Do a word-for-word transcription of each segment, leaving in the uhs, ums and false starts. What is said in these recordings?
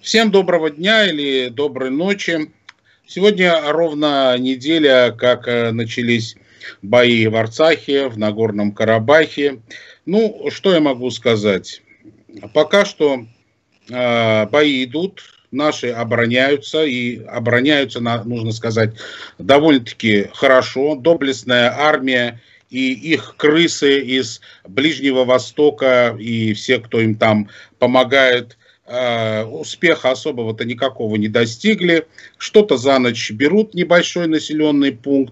Всем доброго дня или доброй ночи. Сегодня ровно неделя, как начались бои в Арцахе, в Нагорном Карабахе. Ну, что я могу сказать? Пока что э, бои идут, наши обороняются, и обороняются, нужно сказать, довольно-таки хорошо. Доблестная армия и их крысы из Ближнего Востока и все, кто им там помогает, успеха особого-то никакого не достигли. Что-то за ночь берут небольшой населенный пункт.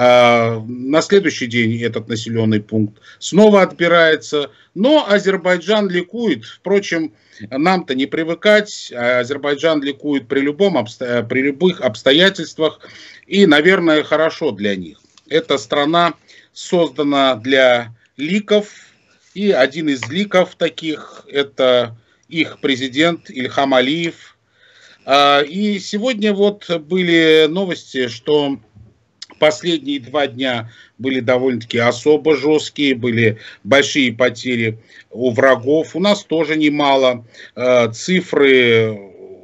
На следующий день этот населенный пункт снова отбирается. Но Азербайджан ликует. Впрочем, нам-то не привыкать. Азербайджан ликует при, любом, при любых обстоятельствах. И, наверное, хорошо для них. Эта страна создана для ликов. И один из ликов таких – это их президент Ильхам Алиев. И сегодня вот были новости, что последние два дня были довольно-таки особо жесткие, были большие потери у врагов. У нас тоже немало. Цифры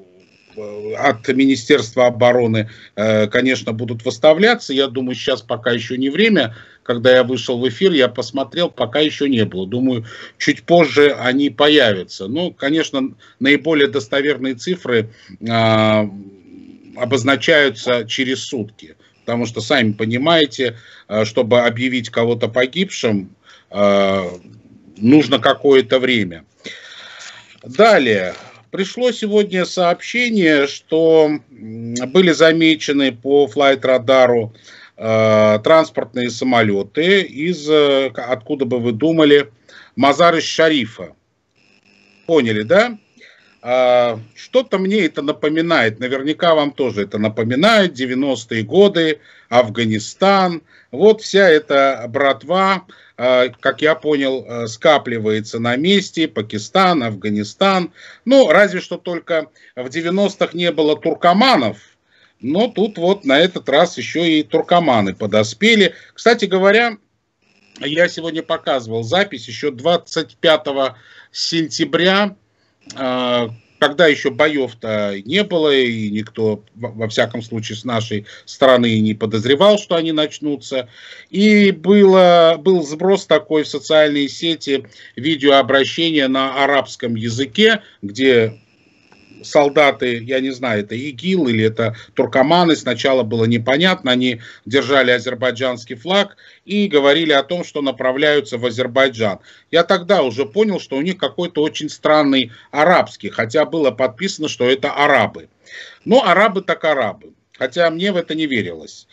от Министерства обороны, конечно, будут выставляться. Я думаю, сейчас пока еще не время. Когда я вышел в эфир, я посмотрел, пока еще не было. Думаю, чуть позже они появятся. Ну, конечно, наиболее достоверные цифры э, обозначаются через сутки. Потому что, сами понимаете, чтобы объявить кого-то погибшим, э, нужно какое-то время. Далее. Пришло сегодня сообщение, что были замечены по флайт-радару э, транспортные самолеты из, откуда бы вы думали, Мазар-иш-Шарифа. Поняли, да? Э, что-то мне это напоминает, наверняка вам тоже это напоминает, девяностые годы, Афганистан. Вот вся эта братва, как я понял, скапливается на месте. Пакистан, Афганистан. Ну, разве что только в девяностых не было туркоманов. Но тут вот на этот раз еще и туркоманы подоспели. Кстати говоря, я сегодня показывал запись еще двадцать пятого сентября, когда еще боев-то не было, и никто, во всяком случае, с нашей стороны не подозревал, что они начнутся. И было, был сброс такой в социальные сети видеообращения на арабском языке, где солдаты, я не знаю, это ИГИЛ или это туркоманы, сначала было непонятно, они держали азербайджанский флаг и говорили о том, что направляются в Азербайджан. Я тогда уже понял, что у них какой-то очень странный арабский, хотя было подписано, что это арабы. Но арабы так арабы, хотя мне в это не верилось.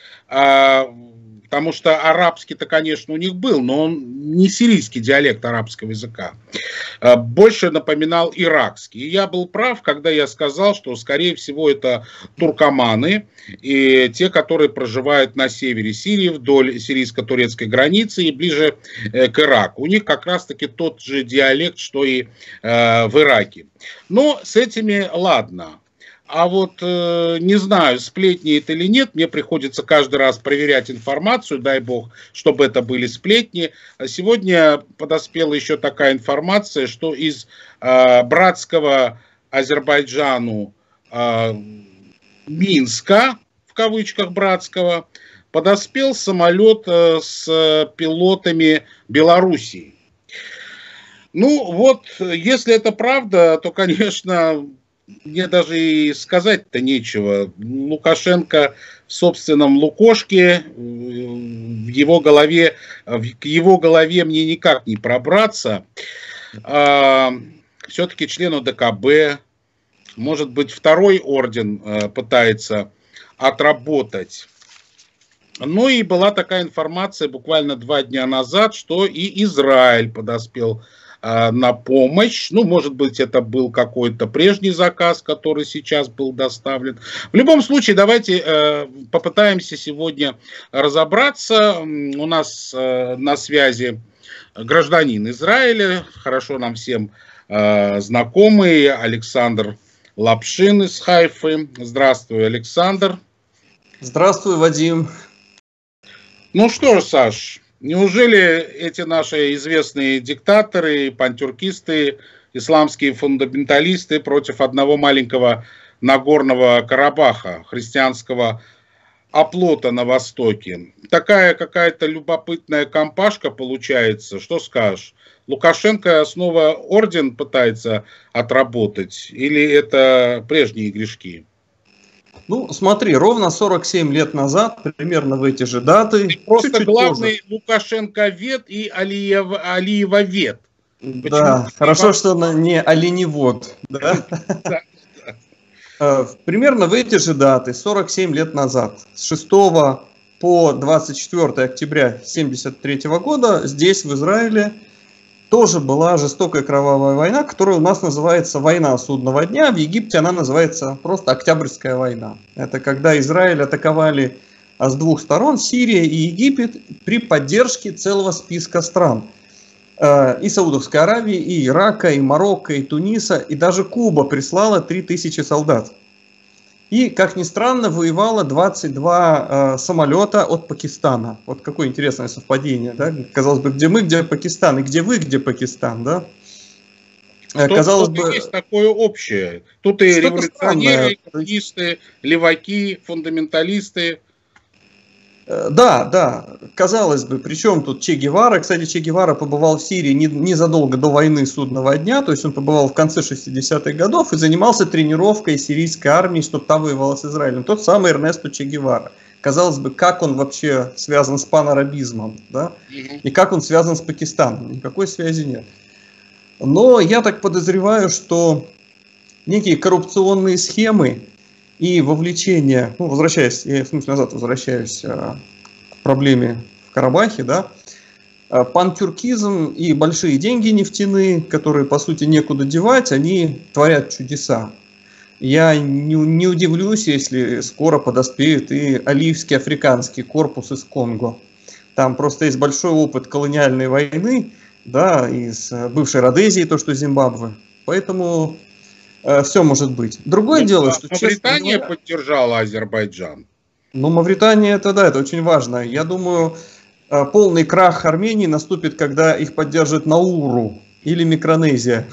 Потому что арабский-то, конечно, у них был, но он не сирийский диалект арабского языка. Больше напоминал иракский. И я был прав, когда я сказал, что, скорее всего, это туркоманы, и те, которые проживают на севере Сирии, вдоль сирийско-турецкой границы и ближе к Ираку. У них как раз-таки тот же диалект, что и в Ираке. Но с этими ладно. А вот э, не знаю, сплетни это или нет, мне приходится каждый раз проверять информацию, дай бог, чтобы это были сплетни. Сегодня подоспела еще такая информация, что из э, братского Азербайджану э, Минска, в кавычках братского, подоспел самолет э, с пилотами Белоруссии. Ну вот, если это правда, то, конечно... Мне даже и сказать-то нечего. Лукашенко в собственном лукошке, в его голове, к его голове мне никак не пробраться. А, все-таки члену ДКБ, может быть, второй орден пытается отработать. Ну и была такая информация буквально два дня назад, что и Израиль подоспел на помощь. Ну, может быть, это был какой-то прежний заказ, который сейчас был доставлен. В любом случае, давайте э, попытаемся сегодня разобраться. У нас э, на связи гражданин Израиля, хорошо нам всем э, знакомый, Александр Лапшин из Хайфы. Здравствуй, Александр. Здравствуй, Вадим. Ну что ж, Саш, неужели эти наши известные диктаторы, пантюркисты исламские фундаменталисты против одного маленького Нагорного Карабаха, христианского оплота на Востоке. Такая какая-то любопытная компашка получается. Что скажешь? Лукашенко снова орден пытается отработать? Или это прежние грешки? Ну, смотри, ровно сорок семь лет назад, примерно в эти же даты... И просто чуть-чуть главный позже. Лукашенко-вет и Алиев, Алиева-вет. Да, почему? Хорошо, что она не оленевод. Да? Примерно в эти же даты, сорок семь лет назад, с шестого по двадцать четвёртое октября тысяча девятьсот семьдесят третьего года, здесь, в Израиле, тоже была жестокая кровавая война, которая у нас называется «Война судного дня», в Египте она называется просто «Октябрьская война». Это когда Израиль атаковали с двух сторон, Сирия и Египет, при поддержке целого списка стран. И Саудовской Аравии, и Ирака, и Марокко, и Туниса, и даже Куба прислала три тысячи солдат. И, как ни странно, воевало двадцать два э, самолета от Пакистана. Вот какое интересное совпадение, да? Казалось бы, где мы, где Пакистан, и где вы, где Пакистан, да? Что, Казалось бы, есть такое общее. Тут и революционеры, коммунисты, леваки, фундаменталисты. Да, да, казалось бы, причем тут Че Гевара, кстати, Че Гевара побывал в Сирии незадолго до войны судного дня, то есть он побывал в конце шестидесятых годов и занимался тренировкой сирийской армии, чтобы та воевала с Израилем. Тот самый Эрнесто Че Гевара. Казалось бы, как он вообще связан с панарабизмом, да? И как он связан с Пакистаном, никакой связи нет. Но я так подозреваю, что некие коррупционные схемы и вовлечение, ну, возвращаясь, я в смысле назад возвращаюсь а, к проблеме в Карабахе, да, а, пантюркизм и большие деньги нефтяные, которые, по сути, некуда девать, они творят чудеса. Я не, не удивлюсь, если скоро подоспеет и Алиевский африканский корпус из Конго. Там просто есть большой опыт колониальной войны, да, из бывшей Родезии, то, что Зимбабве. Поэтому... Все может быть. Другое ну, дело, что... Мавритания говоря, поддержала Азербайджан. Ну, Мавритания, это да, это очень важно. Я думаю, полный крах Армении наступит, когда их поддержит Науру или Микронезия.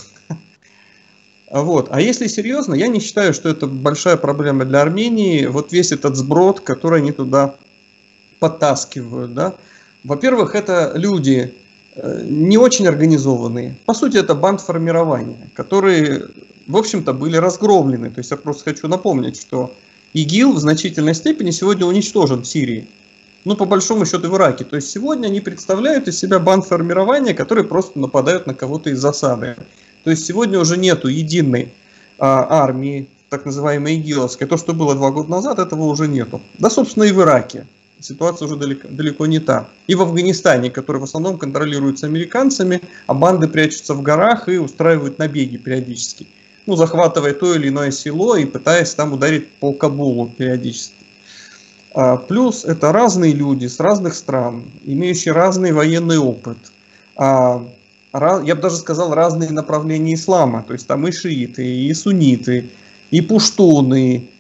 Вот. А если серьезно, я не считаю, что это большая проблема для Армении. Вот весь этот сброд, который они туда подтаскивают. Да? Во-первых, это люди не очень организованные. По сути, это бандформирования, которые... в общем-то, были разгромлены. То есть я просто хочу напомнить, что ИГИЛ в значительной степени сегодня уничтожен в Сирии. Ну, по большому счету, в Ираке. То есть сегодня они представляют из себя бандформирования, которые просто нападают на кого-то из засады. То есть сегодня уже нету единой а, армии, так называемой ИГИЛовской. То, что было два года назад, этого уже нету. Да, собственно, и в Ираке. Ситуация уже далеко, далеко не та. И в Афганистане, который в основном контролируется американцами, а банды прячутся в горах и устраивают набеги периодически. Ну, захватывая то или иное село и пытаясь там ударить по Кабулу периодически. А, плюс это разные люди с разных стран, имеющие разный военный опыт. А, раз, я бы даже сказал, разные направления ислама. То есть там и шииты, и сунниты, и пуштуны,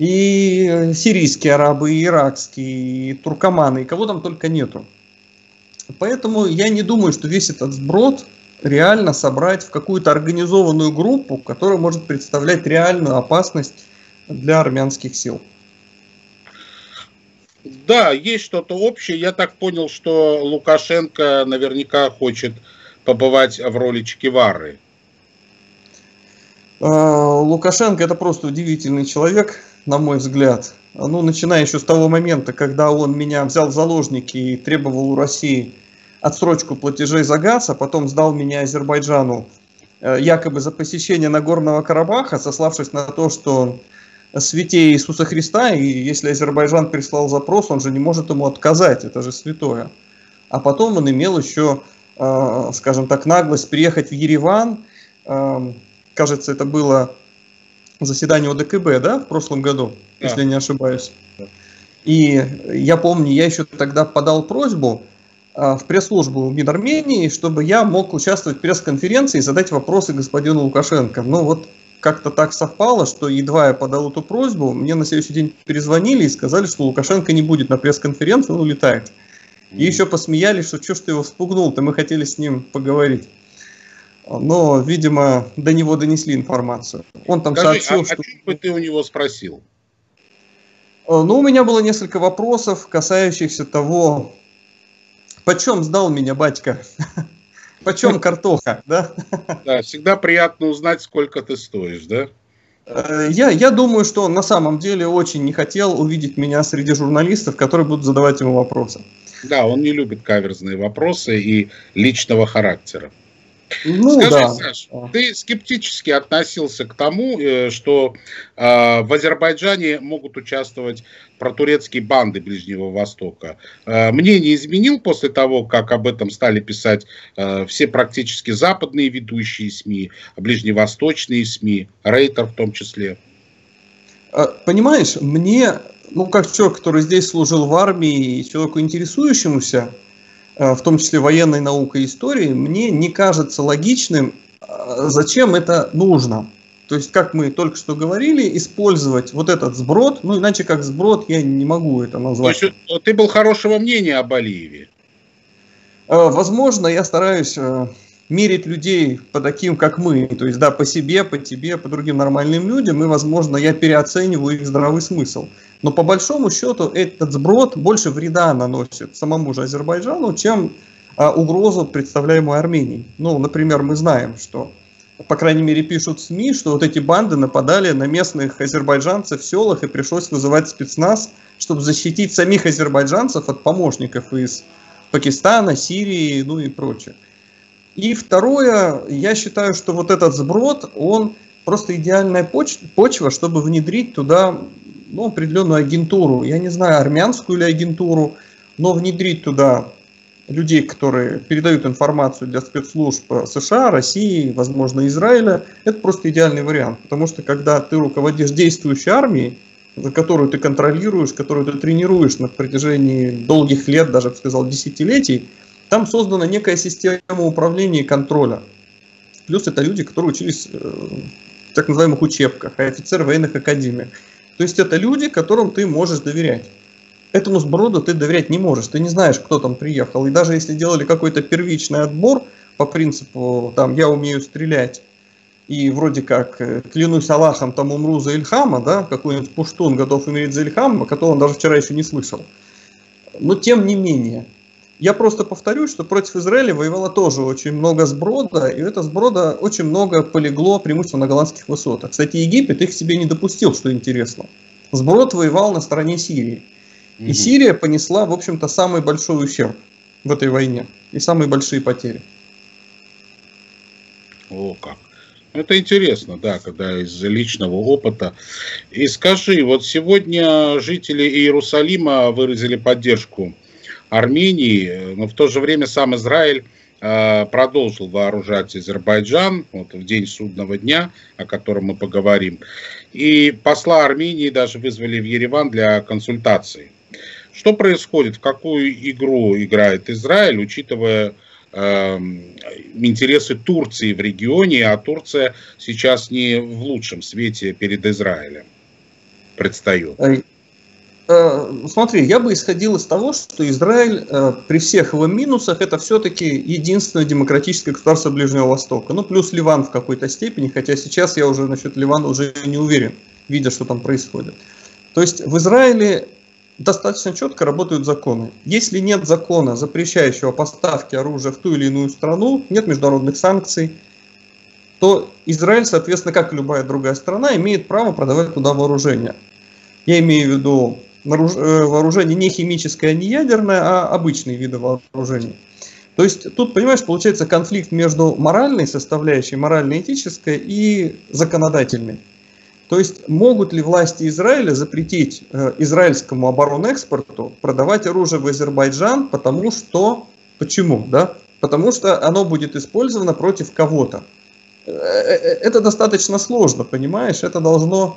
и сирийские арабы, и иракские, и туркоманы, и кого там только нету. Поэтому я не думаю, что весь этот сброд реально собрать в какую-то организованную группу, которая может представлять реальную опасность для армянских сил. Да, есть что-то общее. Я так понял, что Лукашенко наверняка хочет побывать в роли Че Гевары. Лукашенко это просто удивительный человек, на мой взгляд. Ну, начиная еще с того момента, когда он меня взял в заложники и требовал у России отсрочку платежей за газ, а потом сдал меня Азербайджану якобы за посещение Нагорного Карабаха, сославшись на то, что он святей Иисуса Христа, и если Азербайджан прислал запрос, он же не может ему отказать, это же святое. А потом он имел еще, скажем так, наглость приехать в Ереван, кажется, это было заседание ОДКБ, да, в прошлом году, да, если я не ошибаюсь. И я помню, я еще тогда подал просьбу в пресс-службу МИД Армении, чтобы я мог участвовать в пресс-конференции и задать вопросы господину Лукашенко. Но вот как-то так совпало, что едва я подал эту просьбу, мне на следующий день перезвонили и сказали, что Лукашенко не будет на пресс-конференции, он улетает. И еще посмеялись, что что ж ты его вспугнул-то, мы хотели с ним поговорить. но, видимо, до него донесли информацию. Он там Скажи, сообщил, а что... о чем бы ты у него спросил? Ну, у меня было несколько вопросов, касающихся того, почем сдал меня батька, почем картоха, да? Да, всегда приятно узнать, сколько ты стоишь, да? Я, я думаю, что он на самом деле очень не хотел увидеть меня среди журналистов, которые будут задавать ему вопросы. Да, он не любит каверзные вопросы и личного характера. Ну, Скажи, да. Саш, ты скептически относился к тому, что э, в Азербайджане могут участвовать протурецкие банды Ближнего Востока. Э, мнение изменил после того, как об этом стали писать э, все практически западные ведущие СМИ, ближневосточные СМИ, Рейтер в том числе? Понимаешь, мне, ну, как человек, который здесь служил в армии, и человеку интересующемуся, в том числе военной наукой и историей, мне не кажется логичным, зачем это нужно. То есть, как мы только что говорили, использовать вот этот сброд, ну, иначе как сброд я не могу это назвать. То есть, ты был хорошего мнения об Алиеве? Возможно, я стараюсь мерить людей по таким, как мы, то есть, да, по себе, по тебе, по другим нормальным людям, и, возможно, я переоцениваю их здравый смысл. Но по большому счету этот сброд больше вреда наносит самому же Азербайджану, чем а, угрозу, представляемую Арменией. Ну, например, мы знаем, что, по крайней мере, пишут СМИ, что вот эти банды нападали на местных азербайджанцев в селах, и пришлось вызывать спецназ, чтобы защитить самих азербайджанцев от помощников из Пакистана, Сирии, ну и прочее. И второе, я считаю, что вот этот сброд, он просто идеальная почва, чтобы внедрить туда, ну, определенную агентуру. Я не знаю, армянскую или агентуру, но внедрить туда людей, которые передают информацию для спецслужб США, России, возможно, Израиля, это просто идеальный вариант. Потому что когда ты руководишь действующей армией, за которую ты контролируешь, которую ты тренируешь на протяжении долгих лет, даже, я бы сказал, десятилетий, там создана некая система управления и контроля. Плюс это люди, которые учились в так называемых учебках, а офицеры военных академий. То есть это люди, которым ты можешь доверять. Этому сброду ты доверять не можешь. Ты не знаешь, кто там приехал. И даже если делали какой-то первичный отбор по принципу, там, я умею стрелять, и вроде как, клянусь Аллахом, там умру за Ильхама, да, какой-нибудь пуштун готов умереть за Ильхама, которого он даже вчера еще не слышал. Но тем не менее, я просто повторюсь, что против Израиля воевало тоже очень много сброда, и это сброда очень много полегло преимущественно на голландских высотах. Кстати, Египет их себе не допустил, что интересно. Сброд воевал на стороне Сирии. И Сирия понесла, в общем-то, самый большой ущерб в этой войне. И самые большие потери. О, как. Это интересно, да, когда из личного опыта. И скажи, вот сегодня жители Иерусалима выразили поддержку Армении, но в то же время сам Израиль э, продолжил вооружать Азербайджан вот, в день судного дня, о котором мы поговорим. И посла Армении даже вызвали в Ереван для консультаций. Что происходит, в какую игру играет Израиль, учитывая э, интересы Турции в регионе, а Турция сейчас не в лучшем свете перед Израилем предстает? Смотри, я бы исходил из того, что Израиль э, при всех его минусах это все-таки единственное демократическое государство Ближнего Востока. Ну, плюс Ливан в какой-то степени, хотя сейчас я уже насчет Ливана уже не уверен, видя, что там происходит. То есть в Израиле достаточно четко работают законы. Если нет закона, запрещающего поставки оружия в ту или иную страну, нет международных санкций, то Израиль, соответственно, как и любая другая страна, имеет право продавать туда вооружение. Я имею в виду вооружение не химическое, не ядерное, а обычные виды вооружений. То есть тут, понимаешь, получается конфликт между моральной составляющей, морально-этической и законодательной. То есть могут ли власти Израиля запретить э, израильскому оборонэкспорту продавать оружие в Азербайджан, потому что... Почему? Да? Потому что оно будет использовано против кого-то. Это достаточно сложно, понимаешь? Это должно,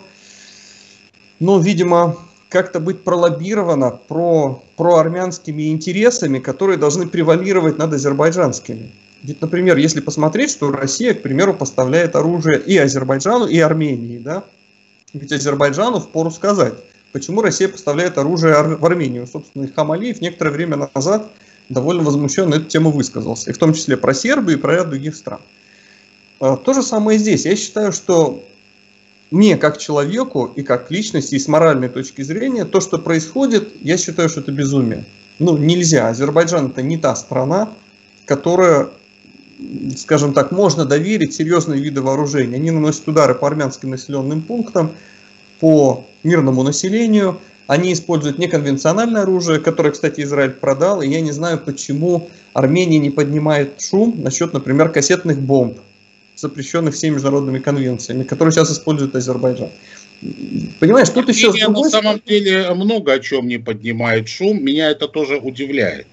ну, видимо, как-то быть пролоббировано про, проармянскими интересами, которые должны превалировать над азербайджанскими. Ведь, например, если посмотреть, что Россия, к примеру, поставляет оружие и Азербайджану, и Армении, да? Ведь Азербайджану впору сказать, почему Россия поставляет оружие в Армению. Собственно, Ильхам Алиев некоторое время назад довольно возмущенно эту тему высказался, и в том числе про Сербию и про ряд других стран. То же самое здесь. Я считаю, что мне, как человеку и как личности, и с моральной точки зрения, то, что происходит, я считаю, что это безумие. Ну, нельзя. Азербайджан – это не та страна, которая, скажем так, можно доверить серьезные виды вооружения. Они наносят удары по армянским населенным пунктам, по мирному населению. Они используют неконвенциональное оружие, которое, кстати, Израиль продал. И я не знаю, почему Армения не поднимает шум насчет, например, кассетных бомб, запрещенных всеми международными конвенциями, которые сейчас использует Азербайджан. Понимаешь, тут Армения еще... на самом деле много о чем не поднимает шум. Меня это тоже удивляет.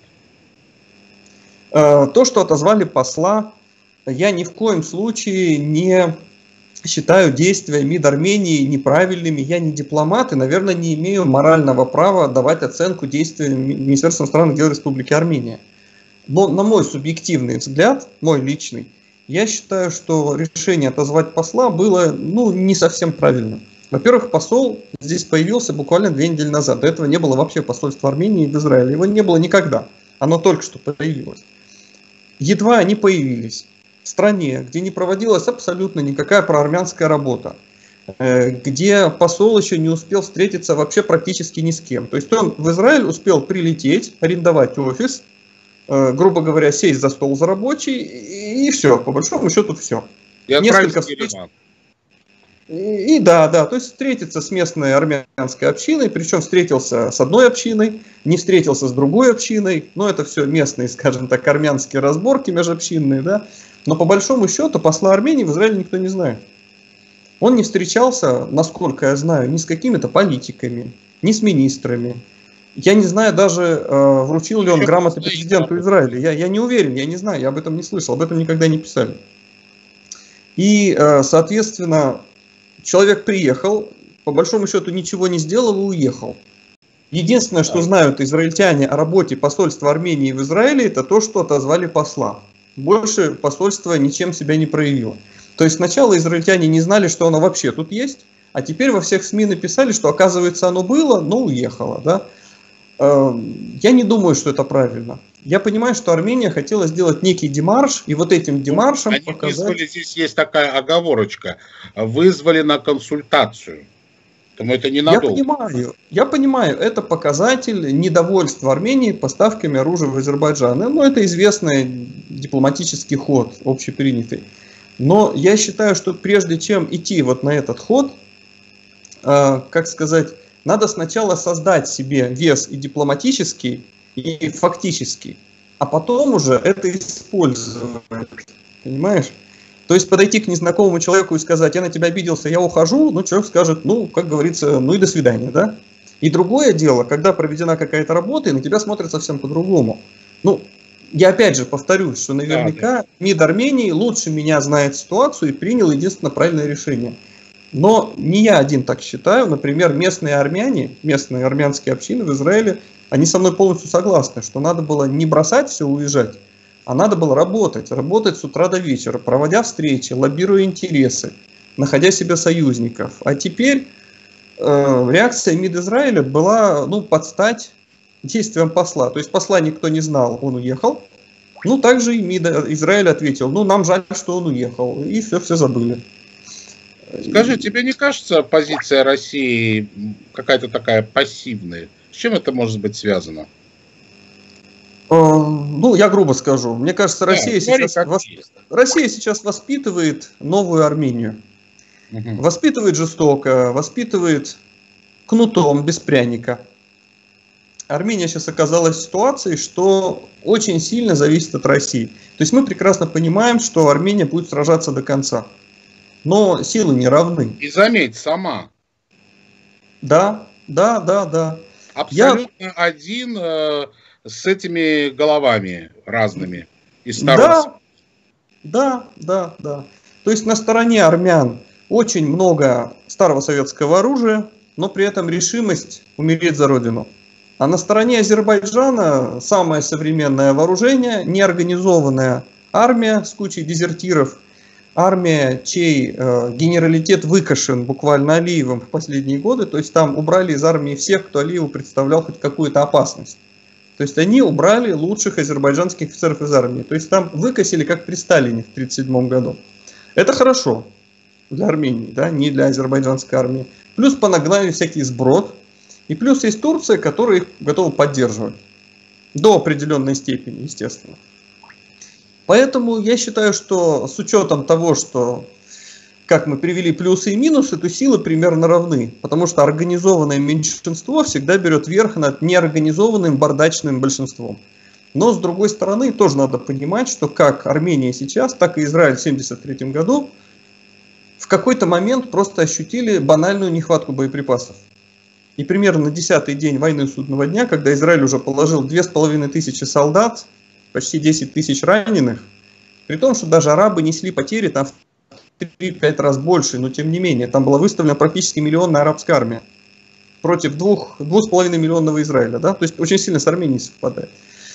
То, что отозвали посла, я ни в коем случае не считаю действия МИД Армении неправильными. Я не дипломат и, наверное, не имею морального права давать оценку действиям Министерства иностранных дел Республики Армения. Но, на мой субъективный взгляд, мой личный, я считаю, что решение отозвать посла было, ну, не совсем правильным. Во-первых, посол здесь появился буквально две недели назад. До этого не было вообще посольства Армении в Израиле. Его не было никогда. Оно только что появилось. Едва они появились в стране, где не проводилась абсолютно никакая проармянская работа, где посол еще не успел встретиться вообще практически ни с кем. То есть он в Израиль успел прилететь, арендовать офис, грубо говоря, сесть за стол за рабочий, и все, по большому счету все. Я Несколько встреч. И, и да, да, то есть встретиться с местной армянской общиной, причем встретился с одной общиной, не встретился с другой общиной, но это все местные, скажем так, армянские разборки межобщинные, да, но по большому счету посла Армении в Израиле никто не знает. Он не встречался, насколько я знаю, ни с какими-то политиками, ни с министрами. Я не знаю даже, э, вручил ли он грамоты президенту Израиля. Я, я не уверен, я не знаю, я об этом не слышал, об этом никогда не писали. И, э, соответственно, человек приехал, по большому счету ничего не сделал и уехал. Единственное, что знают израильтяне о работе посольства Армении в Израиле, это то, что отозвали посла. Больше посольство ничем себя не проявило. То есть сначала израильтяне не знали, что оно вообще тут есть, а теперь во всех СМИ написали, что оказывается оно было, но уехало. Да? Я не думаю, что это правильно. Я понимаю, что Армения хотела сделать некий демарш, и вот этим демаршем Они показать... вызвали, здесь есть такая оговорочка, вызвали на консультацию. Поэтому это ненадолго. Я понимаю, я понимаю, это показатель недовольства Армении поставками оружия в Азербайджан. Ну, это известный дипломатический ход, общепринятый. Но я считаю, что прежде чем идти вот на этот ход, э, как сказать, надо сначала создать себе вес и дипломатический, и фактический, а потом уже это использовать. Понимаешь? То есть подойти к незнакомому человеку и сказать: я на тебя обиделся, я ухожу, ну человек скажет, ну, как говорится, ну и до свидания, да? И другое дело, когда проведена какая-то работа, и на тебя смотрят совсем по-другому. Ну, я опять же повторюсь, что наверняка да, да. МИД Армении лучше меня знает ситуацию и принял единственно правильное решение. Но не я один так считаю. Например, местные армяне, местные армянские общины в Израиле, они со мной полностью согласны, что надо было не бросать все, уезжать, а надо было работать, работать с утра до вечера, проводя встречи, лоббируя интересы, находя себе союзников. А теперь э, реакция МИД Израиля была, ну, под стать действиям посла. То есть посла никто не знал, он уехал. Ну, также и МИД Израиля ответил: ну, нам жаль, что он уехал. И все, все забыли. Скажи, тебе не кажется позиция России какая-то такая пассивная? С чем это может быть связано? Ну, я грубо скажу. Мне кажется, Россия, да, сейчас, вос... Россия сейчас воспитывает новую Армению. Угу. Воспитывает жестоко, воспитывает кнутом, без пряника. Армения сейчас оказалась в ситуации, что очень сильно зависит от России. То есть мы прекрасно понимаем, что Армения будет сражаться до конца. Но силы не равны. И заметь, сама. Да, да, да, да. Абсолютно Я... один э, с этими головами разными из сторон. Да, да, да, да. То есть на стороне армян очень много старого советского оружия, но при этом решимость умереть за родину. А на стороне Азербайджана самое современное вооружение, неорганизованная армия с кучей дезертиров, армия, чей э, генералитет выкашен буквально Алиевым в последние годы, то есть там убрали из армии всех, кто Алиеву представлял хоть какую-то опасность. То есть они убрали лучших азербайджанских офицеров из армии. То есть там выкосили, как при Сталине в тысяча девятьсот тридцать седьмом году. Это хорошо для Армении, да, не для азербайджанской армии. Плюс понагнали всякий сброд. И плюс есть Турция, которая их готова поддерживать. До определенной степени, естественно. Поэтому я считаю, что с учетом того, что, как мы привели плюсы и минусы, то силы примерно равны. Потому что организованное меньшинство всегда берет верх над неорганизованным бардачным большинством. Но с другой стороны, тоже надо понимать, что как Армения сейчас, так и Израиль в семьдесят третьем году в какой-то момент просто ощутили банальную нехватку боеприпасов. И примерно на десятый день войны судного дня, когда Израиль уже положил две с половиной тысячи солдат, почти десять тысяч раненых, при том, что даже арабы несли потери там в три-пять раз больше, но тем не менее, там была выставлена практически миллионная арабская армия против двух, двух с половиной миллионного Израиля, да? То есть очень сильно с Арменией совпадает.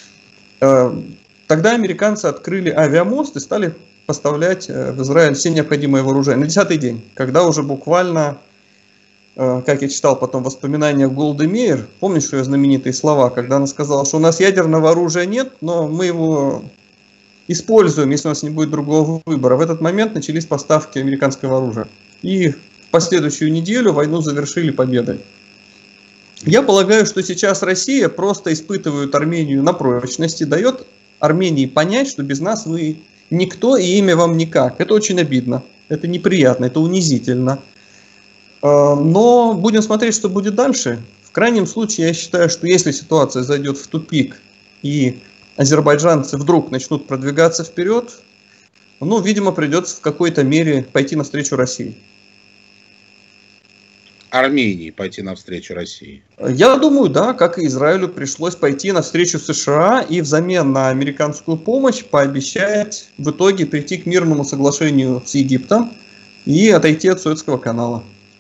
Тогда американцы открыли авиамост и стали поставлять в Израиль все необходимое вооружение. На десятый день, когда уже буквально, как я читал потом в воспоминаниях Голды Меир, помнишь ее знаменитые слова, когда она сказала, что у нас ядерного оружия нет, но мы его используем, если у нас не будет другого выбора. В этот момент начались поставки американского оружия. И в последующую неделю войну завершили победой. Я полагаю, что сейчас Россия просто испытывает Армению на прочности, дает Армении понять, что без нас вы никто и имя вам никак. Это очень обидно, это неприятно, это унизительно. Но будем смотреть, что будет дальше. В крайнем случае, я считаю, что если ситуация зайдет в тупик и азербайджанцы вдруг начнут продвигаться вперед, ну, видимо, придется в какой-то мере пойти навстречу России. Армении пойти навстречу России? Я думаю, да, как и Израилю пришлось пойти навстречу США и взамен на американскую помощь пообещать в итоге прийти к мирному соглашению с Египтом и отойти от Суэцкого канала.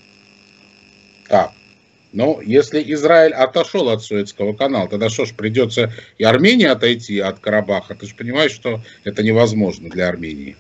Так, но если Израиль отошел от Суэцкого канала, тогда что ж, придется и Армении отойти от Карабаха? Ты же понимаешь, что это невозможно для Армении.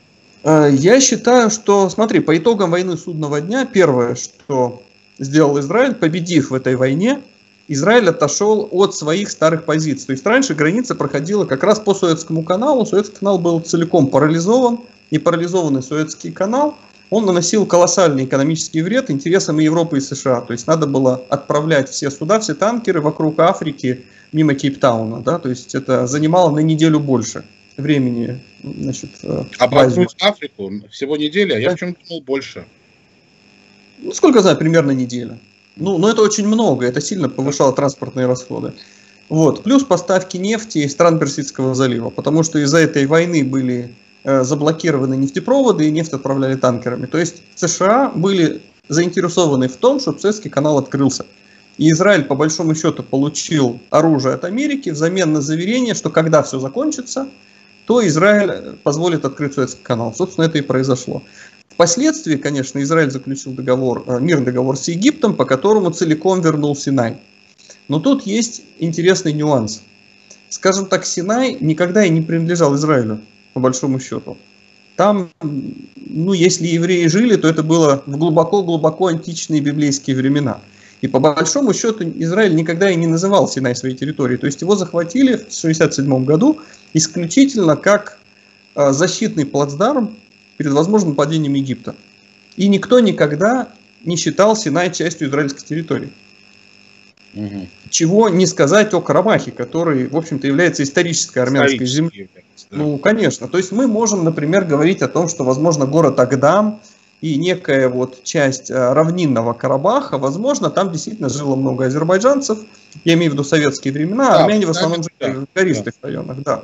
Я считаю, что, смотри, по итогам войны судного дня, первое, что сделал Израиль, победив в этой войне, Израиль отошел от своих старых позиций. То есть раньше граница проходила как раз по Суэцкому каналу, Суэцкий канал был целиком парализован, и парализованный Суэцкий канал, он наносил колоссальный экономический вред интересам и Европы, и США. То есть надо было отправлять все суда, все танкеры вокруг Африки, мимо Кейптауна, да, то есть это занимало на неделю больше времени, значит, обогнуть Африку всего неделя, я да. почему-то думал больше. Ну, сколько знаю, примерно неделя. Ну, но это очень много, это сильно повышало транспортные расходы. Вот. Плюс поставки нефти из стран Персидского залива, потому что из-за этой войны были э, заблокированы нефтепроводы и нефть отправляли танкерами. То есть США были заинтересованы в том, чтобы Суэцкий канал открылся. И Израиль, по большому счету, получил оружие от Америки взамен на заверение, что когда все закончится, то Израиль позволит открыть Суэцкий канал. Собственно, это и произошло. Впоследствии, конечно, Израиль заключил договор, мирный договор с Египтом, по которому целиком вернул Синай. Но тут есть интересный нюанс. Скажем так, Синай никогда и не принадлежал Израилю, по большому счету. Там, ну, если евреи жили, то это было в глубоко-глубоко античные библейские времена. И по большому счету Израиль никогда и не называл Синай своей территорией. То есть его захватили в шестьдесят седьмом году исключительно как э, защитный плацдарм перед возможным падением Египта. И никто никогда не считал Синай частью израильской территории. Угу. Чего не сказать о Карабахе, который, в общем-то, является исторической армянской землей. Да. Ну, конечно. То есть мы можем, например, говорить о том, что, возможно, город Агдам и некая вот часть равнинного Карабаха, возможно, там действительно жило много азербайджанцев, я имею в виду советские времена, да, армяне в основном жили в гористых да. районах, да.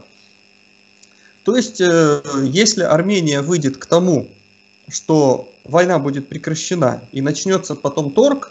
То есть, если Армения выйдет к тому, что война будет прекращена и начнется потом торг,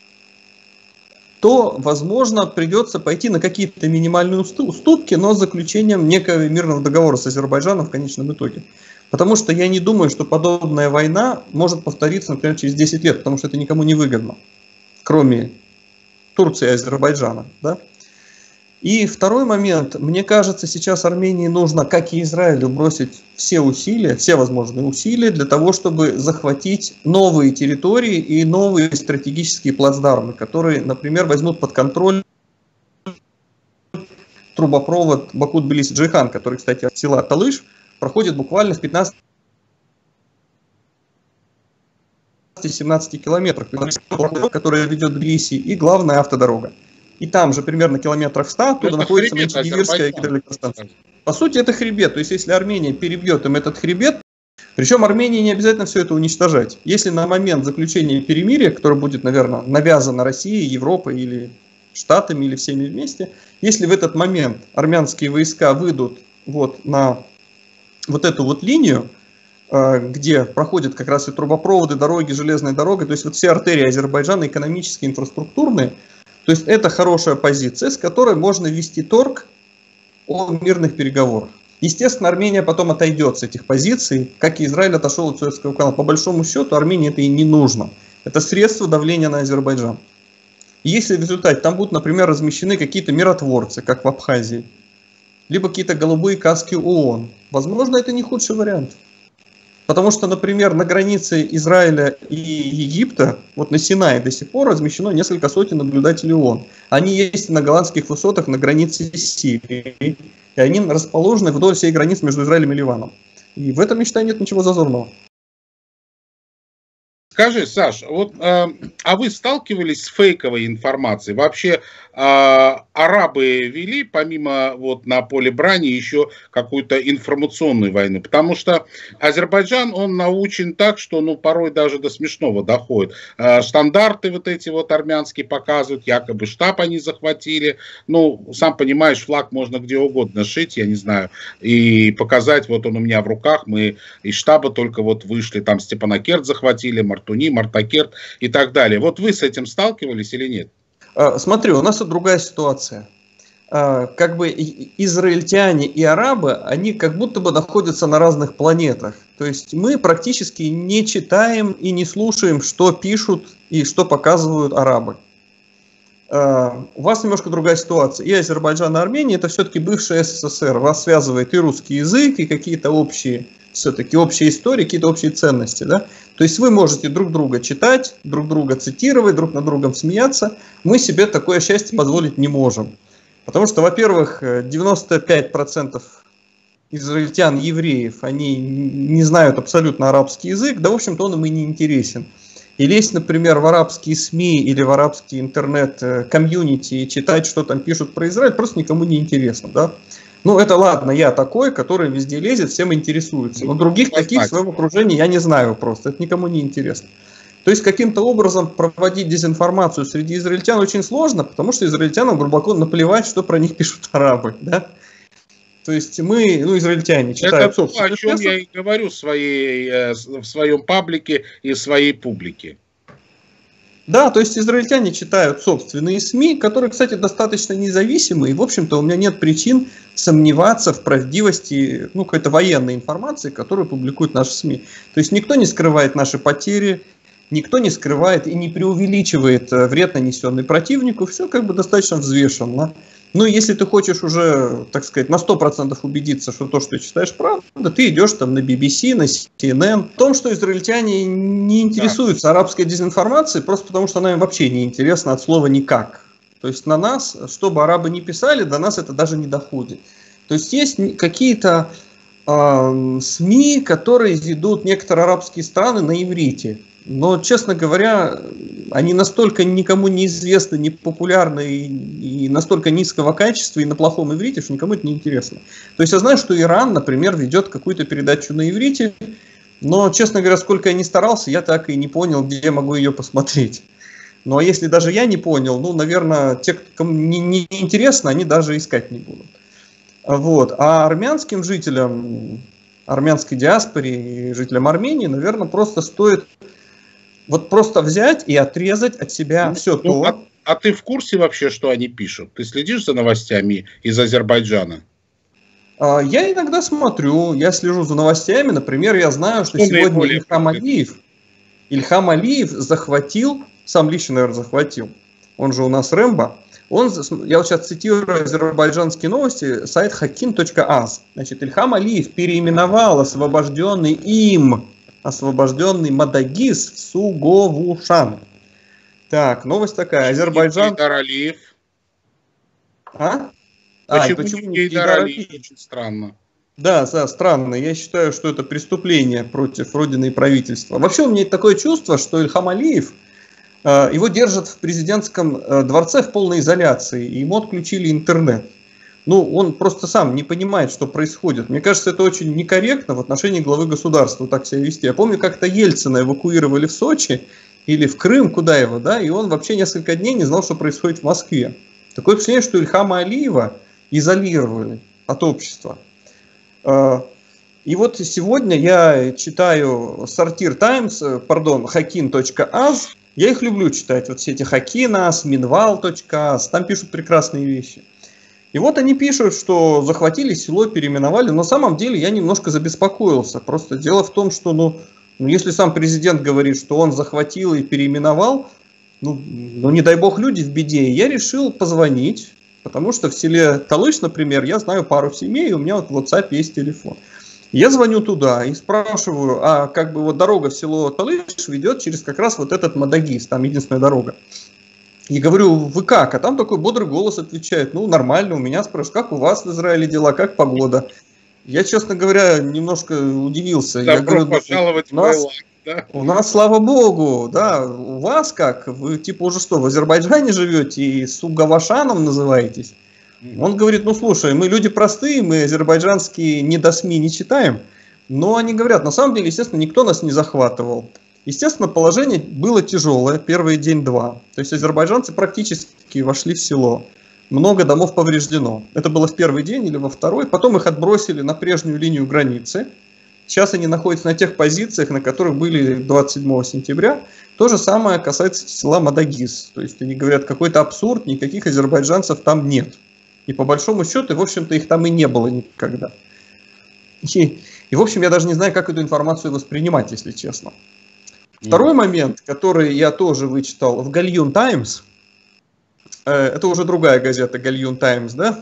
то, возможно, придется пойти на какие-то минимальные уступки, но с заключением некого мирного договора с Азербайджаном в конечном итоге. Потому что я не думаю, что подобная война может повториться, например, через десять лет, потому что это никому не выгодно, кроме Турции и Азербайджана. Да? И второй момент. Мне кажется, сейчас Армении нужно, как и Израилю, бросить все усилия, все возможные усилия для того, чтобы захватить новые территории и новые стратегические плацдармы, которые, например, возьмут под контроль трубопровод Баку-Тбилиси-Джейхан, который, кстати, от села Талыш проходит буквально в пятнадцати шестнадцати-семнадцати километрах, которая ведет к Тбилиси, и главная автодорога. И там же примерно километров ста оттуда находится Меньшедивирская гидроэлектростанция. По сути, это хребет. То есть, если Армения перебьет им этот хребет, причем Армении не обязательно все это уничтожать. Если на момент заключения перемирия, которое будет, наверное, навязано Россией, Европой или Штатами, или всеми вместе, если в этот момент армянские войска выйдут вот на вот эту вот линию, где проходят как раз и трубопроводы, дороги, железная дорога, то есть вот все артерии Азербайджана экономические, инфраструктурные, то есть это хорошая позиция, с которой можно вести торг о мирных переговорах. Естественно, Армения потом отойдет с этих позиций, как и Израиль отошел от Суэцкого канала. По большому счету Армении это и не нужно. Это средство давления на Азербайджан. И если в результате там будут, например, размещены какие-то миротворцы, как в Абхазии, либо какие-то голубые каски ООН, возможно, это не худший вариант. Потому что, например, на границе Израиля и Египта, вот на Синае до сих пор размещено несколько сотен наблюдателей ООН. Они есть на голландских высотах на границе с Сирией. И они расположены вдоль всей границы между Израилем и Ливаном. И в этом, я считаю, нет ничего зазорного. Скажи, Саш, вот, э, а вы сталкивались с фейковой информацией? Вообще э, арабы вели, помимо вот на поле брани, еще какую-то информационную войну? Потому что Азербайджан, он научен так, что ну, порой даже до смешного доходит. Э, стандарты вот эти вот армянские показывают, якобы штаб они захватили. Ну, сам понимаешь, флаг можно где угодно шить, я не знаю, и показать, вот он у меня в руках, мы из штаба только вот вышли, там Степанакерт захватили, Мартуни, Мартакерт и так далее. Вот вы с этим сталкивались или нет? Смотри, у нас другая ситуация. Как бы израильтяне и арабы, они как будто бы находятся на разных планетах. То есть мы практически не читаем и не слушаем, что пишут и что показывают арабы. У вас немножко другая ситуация. И Азербайджан, и Армения — это все-таки бывшая СССР. Вас связывает и русский язык, и какие-то общие, все-таки общие истории, какие-то общие ценности. Да? То есть вы можете друг друга читать, друг друга цитировать, друг над другом смеяться. Мы себе такое счастье позволить не можем. Потому что, во-первых, девяносто пять процентов израильтян, евреев, они не знают абсолютно арабский язык, да, в общем-то, он им и не интересен. И лезть, например, в арабские СМИ или в арабский интернет-комьюнити и читать, что там пишут про Израиль, просто никому не интересно. Да? Ну, это ладно, я такой, который везде лезет, всем интересуется. Но других таких в своем окружении я не знаю просто, это никому не интересно. То есть каким-то образом проводить дезинформацию среди израильтян очень сложно, потому что израильтянам глубоко наплевать, что про них пишут арабы. Да? То есть мы, ну, израильтяне, читают собственную прессу. Это то, о чем я и говорю в, своей, в своем паблике и в своей публике. Да, то есть израильтяне читают собственные СМИ, которые, кстати, достаточно независимые, и, в общем-то, у меня нет причин сомневаться в правдивости, ну, какой-то военной информации, которую публикуют наши СМИ. То есть никто не скрывает наши потери, никто не скрывает и не преувеличивает вред, нанесенный противнику, все как бы достаточно взвешенно. Ну, если ты хочешь уже, так сказать, на сто процентов убедиться, что то, что ты читаешь, правда, ты идешь там на би би си, на си эн эн. В том, что израильтяне не интересуются арабской дезинформацией, просто потому что она им вообще не интересна от слова «никак». То есть на нас, что бы арабы ни писали, до нас это даже не доходит. То есть есть какие-то э, СМИ, которые ведут некоторые арабские страны на иврите. Но, честно говоря, они настолько никому не известны, не популярны и, и настолько низкого качества и на плохом иврите, что никому это не интересно. То есть я знаю, что Иран, например, ведет какую-то передачу на иврите, но, честно говоря, сколько я ни старался, я так и не понял, где я могу ее посмотреть. Ну а если даже я не понял, ну, наверное, те, кому не, не интересно, они даже искать не будут. Вот. А армянским жителям, армянской диаспоре и жителям Армении, наверное, просто стоит вот просто взять и отрезать от себя ну, все ну, то. А, а ты в курсе вообще, что они пишут? Ты следишь за новостями из Азербайджана? А, я иногда смотрю, я слежу за новостями. Например, я знаю, что, что сегодня Ильхам Алиев, Ильхам Алиев захватил, сам лично, наверное, захватил, он же у нас Рэмбо. Он, я вот сейчас цитирую азербайджанские новости, сайт хакин точка аз. Значит, Ильхам Алиев переименовал освобожденный им освобожденный Мадагис в Суговушан. Так, новость такая. Азербайджан... Гейдар Алиев. А? Почему, а, почему не Гейдар Алиев? Очень странно. Да, да, странно. Я считаю, что это преступление против Родины и правительства. Вообще у меня такое чувство, что Ильхам Алиев, э, его держат в президентском э, дворце в полной изоляции, и ему отключили интернет. Ну, он просто сам не понимает, что происходит. Мне кажется, это очень некорректно в отношении главы государства так себя вести. Я помню, как-то Ельцина эвакуировали в Сочи или в Крым, куда его, да, и он вообще несколько дней не знал, что происходит в Москве. Такое впечатление, что Ильхама Алиева изолировали от общества. И вот сегодня я читаю Сортир Таймс, пардон, хакин точка аз. Я их люблю читать, вот все эти Хакинас, Минвал точка аз, там пишут прекрасные вещи. И вот они пишут, что захватили село, переименовали. Но на самом деле я немножко забеспокоился. Просто дело в том, что ну, ну, если сам президент говорит, что он захватил и переименовал, ну, ну не дай бог люди в беде. Я решил позвонить. Потому что в селе Талыш, например, я знаю пару семей, и у меня вот в WhatsApp есть телефон. Я звоню туда и спрашиваю, а как бы вот дорога в село Талыш ведет через как раз вот этот Мадагис, там единственная дорога. И говорю, вы как? А там такой бодрый голос отвечает, ну нормально, у меня спрашивают, как у вас в Израиле дела, как погода? Я, честно говоря, немножко удивился. Добро я говорю, пожаловать в нас... Байлак. Да. У нас, слава богу, да, у вас как? Вы типа уже что, в Азербайджане живете и Сугавашаном называетесь? Он говорит, ну слушай, мы люди простые, мы азербайджанские не до СМИ не читаем, но они говорят, на самом деле, естественно, никто нас не захватывал. Естественно, положение было тяжелое, первый день-два. То есть азербайджанцы практически вошли в село. Много домов повреждено. Это было в первый день или во второй. Потом их отбросили на прежнюю линию границы. Сейчас они находятся на тех позициях, на которых были двадцать седьмого сентября. То же самое касается села Мадагис. То есть они говорят, какой-то абсурд, никаких азербайджанцев там нет. И по большому счету, в общем-то, их там и не было никогда. И, и в общем, я даже не знаю, как эту информацию воспринимать, если честно. Второй момент, который я тоже вычитал в Гальюн Таймс. Э, это уже другая газета Гальюн Таймс, да?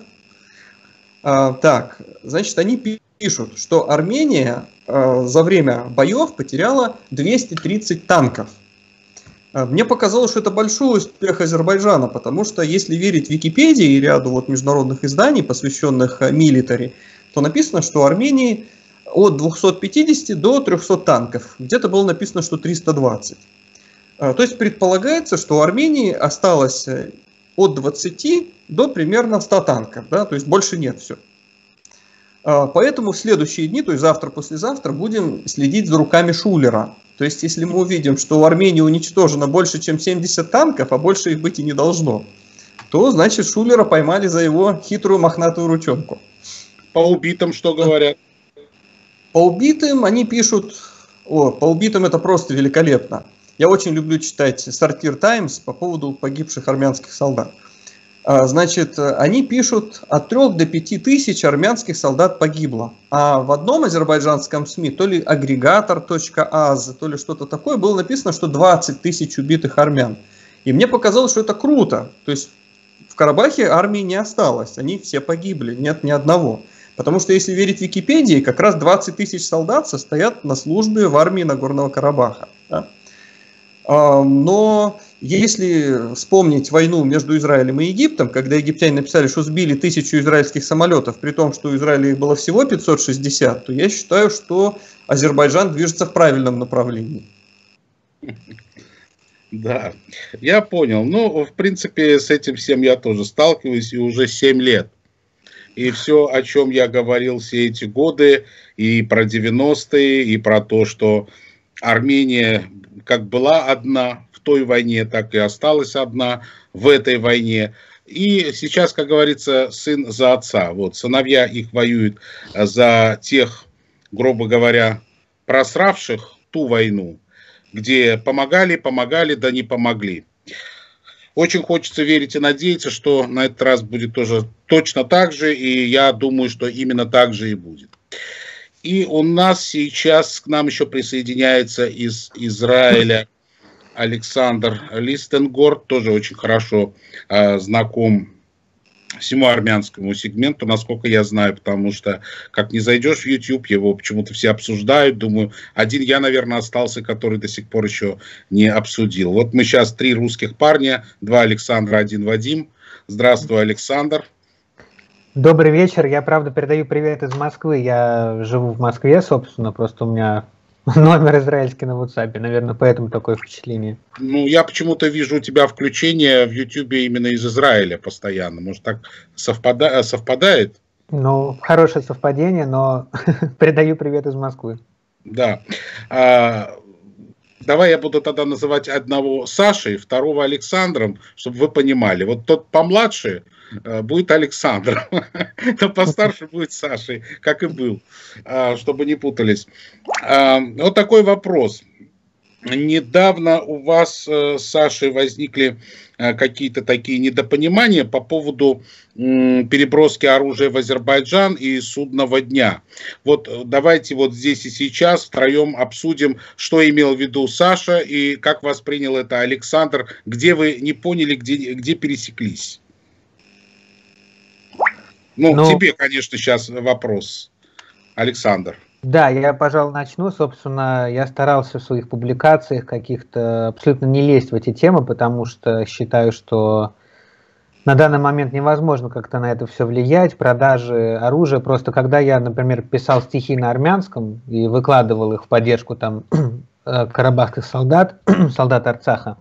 А, так, значит, они пишут. Пишут, что Армения э, за время боев потеряла двести тридцать танков. Э, мне показалось, что это большой успех Азербайджана, потому что если верить Википедии и ряду вот международных изданий, посвященных э, милитари, то написано, что Армении от двухсот пятидесяти до трёхсот танков. Где-то было написано, что триста двадцать. Э, то есть предполагается, что у Армении осталось от двадцати до примерно ста танков, да? То есть больше нет все. Поэтому в следующие дни, то есть завтра-послезавтра, будем следить за руками Шулера. То есть если мы увидим, что у Армении уничтожено больше, чем семьдесят танков, а больше их быть и не должно, то значит Шулера поймали за его хитрую мохнатую ручонку. По убитым что говорят? По убитым они пишут... О, по убитым это просто великолепно. Я очень люблю читать Сортир Таймс по поводу погибших армянских солдат. Значит, они пишут, от трёх до пяти тысяч армянских солдат погибло. А в одном азербайджанском СМИ, то ли агрегатор точка аз, то ли что-то такое, было написано, что двадцать тысяч убитых армян. И мне показалось, что это круто. То есть в Карабахе армии не осталось, они все погибли, нет ни одного. Потому что если верить Википедии, как раз двадцать тысяч солдат состоят на службе в армии Нагорного Карабаха. Да? Но если вспомнить войну между Израилем и Египтом, когда египтяне написали, что сбили тысячу израильских самолетов, при том, что у Израиля их было всего пятьсот шестьдесят, то я считаю, что Азербайджан движется в правильном направлении. Да, я понял. Ну, в принципе, с этим всем я тоже сталкиваюсь, и уже семь лет. И все, о чем я говорил все эти годы, и про девяностые, и про то, что Армения как была одна в той войне, так и осталась одна в этой войне. И сейчас, как говорится, сын за отца. Вот, сыновья их воюют за тех, грубо говоря, просравших ту войну, где помогали, помогали, да не помогли. Очень хочется верить и надеяться, что на этот раз будет тоже точно так же, и я думаю, что именно так же и будет. И у нас сейчас к нам еще присоединяется из Израиля Александр Листенгорд, тоже очень хорошо э, знаком всему армянскому сегменту, насколько я знаю, потому что, как не зайдешь в YouTube, его почему-то все обсуждают. Думаю, один я, наверное, остался, который до сих пор еще не обсудил. Вот мы сейчас три русских парня, два Александра, один Вадим. Здравствуй, Александр. Добрый вечер. Я, правда, передаю привет из Москвы. Я живу в Москве, собственно, просто у меня номер израильский на WhatsApp, наверное, поэтому такое впечатление. Ну, я почему-то вижу у тебя включение в Ютубе именно из Израиля постоянно. Может, так совпада... совпадает? Ну, хорошее совпадение, но передаю привет из Москвы. Да. А, давай я буду тогда называть одного Сашей, второго Александром, чтобы вы понимали. Вот тот помладше будет Александром, то постарше будет Сашей, как и был, чтобы не путались. Вот такой вопрос. Недавно у вас с Сашей возникли какие-то такие недопонимания по поводу переброски оружия в Азербайджан и судного дня. Вот давайте вот здесь и сейчас втроем обсудим, что имел в виду Саша и как воспринял это Александр, где вы не поняли, где, где пересеклись. Ну, Но... тебе, конечно, сейчас вопрос, Александр. Да, я, пожалуй, начну. Собственно, я старался в своих публикациях каких-то абсолютно не лезть в эти темы, потому что считаю, что на данный момент невозможно как-то на это все влиять. Продажи оружия. Просто когда я, например, писал стихи на армянском и выкладывал их в поддержку там карабахских солдат, солдат Арцаха,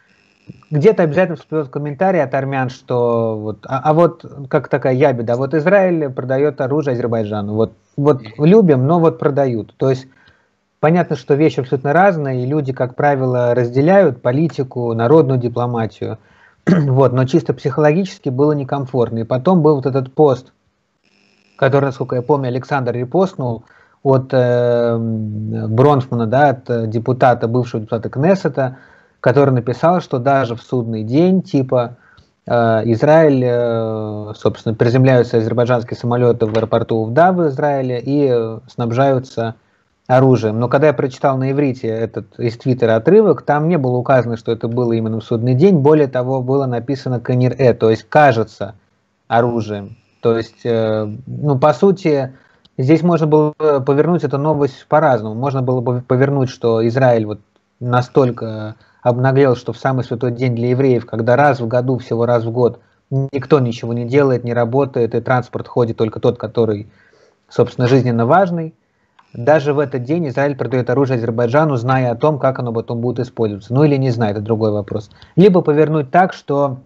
где-то обязательно всплывет комментарий от армян, что вот, а, а вот как такая ябеда, вот Израиль продает оружие Азербайджану, вот, вот любим, но вот продают. То есть понятно, что вещи абсолютно разные, и люди, как правило, разделяют политику, народную дипломатию, вот, но чисто психологически было некомфортно. И потом был вот этот пост, который, насколько я помню, Александр репостнул от э, Бронфмана, да, от депутата, бывшего депутата Кнессета, который написал, что даже в судный день, типа, э, Израиль, э, собственно, приземляются азербайджанские самолеты в аэропорту Увда в Израиле и э, снабжаются оружием. Но когда я прочитал на иврите этот из Твиттера отрывок, там не было указано, что это было именно в судный день. Более того, было написано «канир-э», то есть «кажется оружием». То есть, э, ну, по сути, здесь можно было повернуть эту новость по-разному. Можно было бы повернуть, что Израиль вот настолько обнаглел, что в самый святой день для евреев, когда раз в году, всего раз в год, никто ничего не делает, не работает, и транспорт ходит только тот, который, собственно, жизненно важный. Даже в этот день Израиль продает оружие Азербайджану, зная о том, как оно потом будет использоваться. Ну или не знает, это другой вопрос. Либо повернуть так, что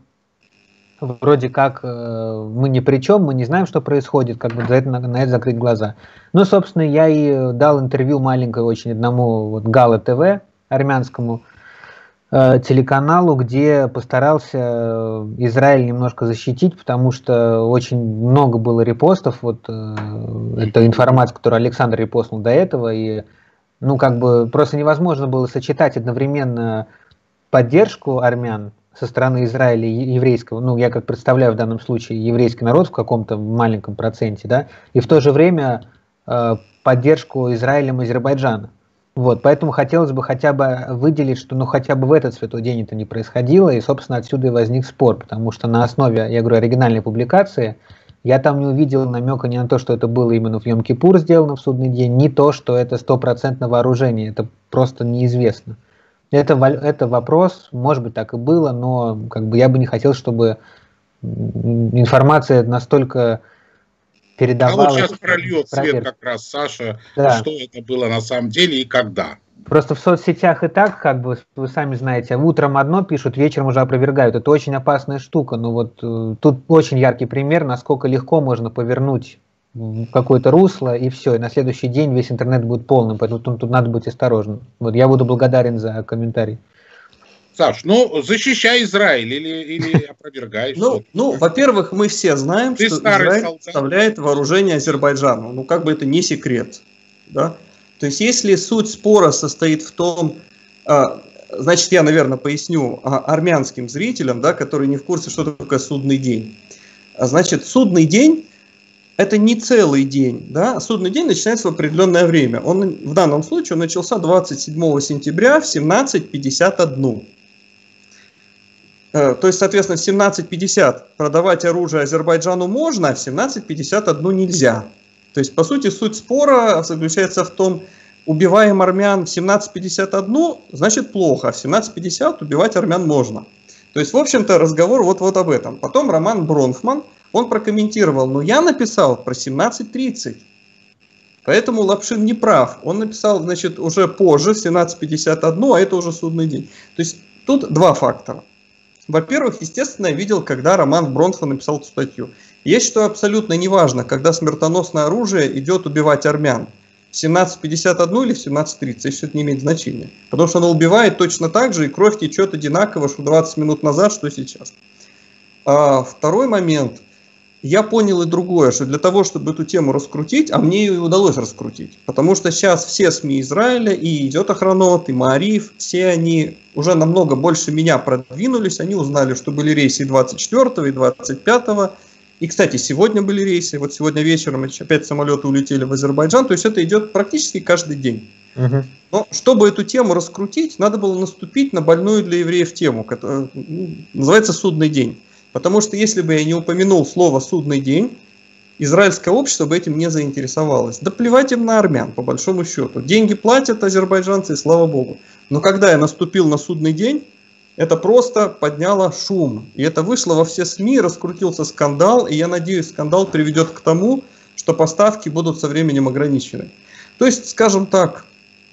вроде как э, мы ни при чем, мы не знаем, что происходит, как бы за это, на, на это закрыть глаза. Ну, собственно, я и дал интервью маленькое очень одному вот, Гала ТВ, армянскому телеканалу, где постарался Израиль немножко защитить, потому что очень много было репостов, вот э, это информация, которую Александр репостнул до этого, и ну как бы просто невозможно было сочетать одновременно поддержку армян со стороны Израиля и еврейского, ну я как представляю в данном случае еврейский народ в каком-то маленьком проценте, да, и в то же время э, поддержку Израилем и Азербайджана. Вот, поэтому хотелось бы хотя бы выделить, что ну хотя бы в этот святой день это не происходило, и, собственно, отсюда и возник спор, потому что на основе, я говорю, оригинальной публикации, я там не увидел намека ни на то, что это было именно в Йом-Кипур сделано в судный день, ни то, что это стопроцентное вооружение, это просто неизвестно. Это, это вопрос, может быть, так и было, но как бы я бы не хотел, чтобы информация настолько... А вот сейчас прольет свет как раз, Саша, да. Что это было на самом деле и когда. Просто в соцсетях и так, как бы, вы сами знаете, утром одно пишут, вечером уже опровергают. Это очень опасная штука. Но вот э, тут очень яркий пример, насколько легко можно повернуть в какое-то русло, и все. И на следующий день весь интернет будет полным, поэтому тут, тут надо быть осторожным. Вот я буду благодарен за комментарий. Саш, ну защищай Израиль или, или опровергай. Ну, ну, во-первых, мы все знаем, Ты что Израиль солдат. Поставляет вооружение Азербайджану. Ну, как бы это не секрет. Да? То есть, если суть спора состоит в том, а, значит, я, наверное, поясню а, армянским зрителям, да, которые не в курсе, что такое судный день. А, значит, судный день – это не целый день. Да? Судный день начинается в определенное время. Он, в данном случае он начался двадцать седьмого сентября в семнадцать пятьдесят один. То есть, соответственно, в семнадцать пятьдесят продавать оружие Азербайджану можно, а в семнадцать пятьдесят один нельзя. То есть, по сути, суть спора заключается в том, убиваем армян в семнадцать пятьдесят один, значит плохо, а в семнадцать пятьдесят убивать армян можно. То есть, в общем-то, разговор вот, вот об этом. Потом Роман Бронфман, Он прокомментировал, но я написал про семнадцать тридцать. Поэтому Лапшин не прав. Он написал, значит, уже позже, в семнадцать пятьдесят один, а это уже судный день. То есть тут два фактора. Во-первых, естественно, я видел, когда Роман Бронсон написал эту статью. Я считаю, абсолютно неважно, когда смертоносное оружие идет убивать армян. В семнадцать пятьдесят один или в семнадцать тридцать, я считаю, это не имеет значения. Потому что оно убивает точно так же, и кровь течет одинаково, что двадцать минут назад, что сейчас. А второй момент. Я понял и другое, что для того, чтобы эту тему раскрутить, а мне ее удалось раскрутить, потому что сейчас все СМИ Израиля, и Идет Охранот, и Маариф, все они уже намного больше меня продвинулись, они узнали, что были рейсы и двадцать четвёртого, и двадцать пятого, и, кстати, сегодня были рейсы, вот сегодня вечером опять самолеты улетели в Азербайджан, то есть это идет практически каждый день. Угу. Но чтобы эту тему раскрутить, надо было наступить на больную для евреев тему, которая называется «Судный день». Потому что если бы я не упомянул слово «судный день», израильское общество бы этим не заинтересовалось. Да плевать им на армян, по большому счету. Деньги платят азербайджанцы, и слава богу. Но когда я наступил на судный день, это просто подняло шум. И это вышло во все СМИ, раскрутился скандал, и я надеюсь, скандал приведет к тому, что поставки будут со временем ограничены. То есть, скажем так,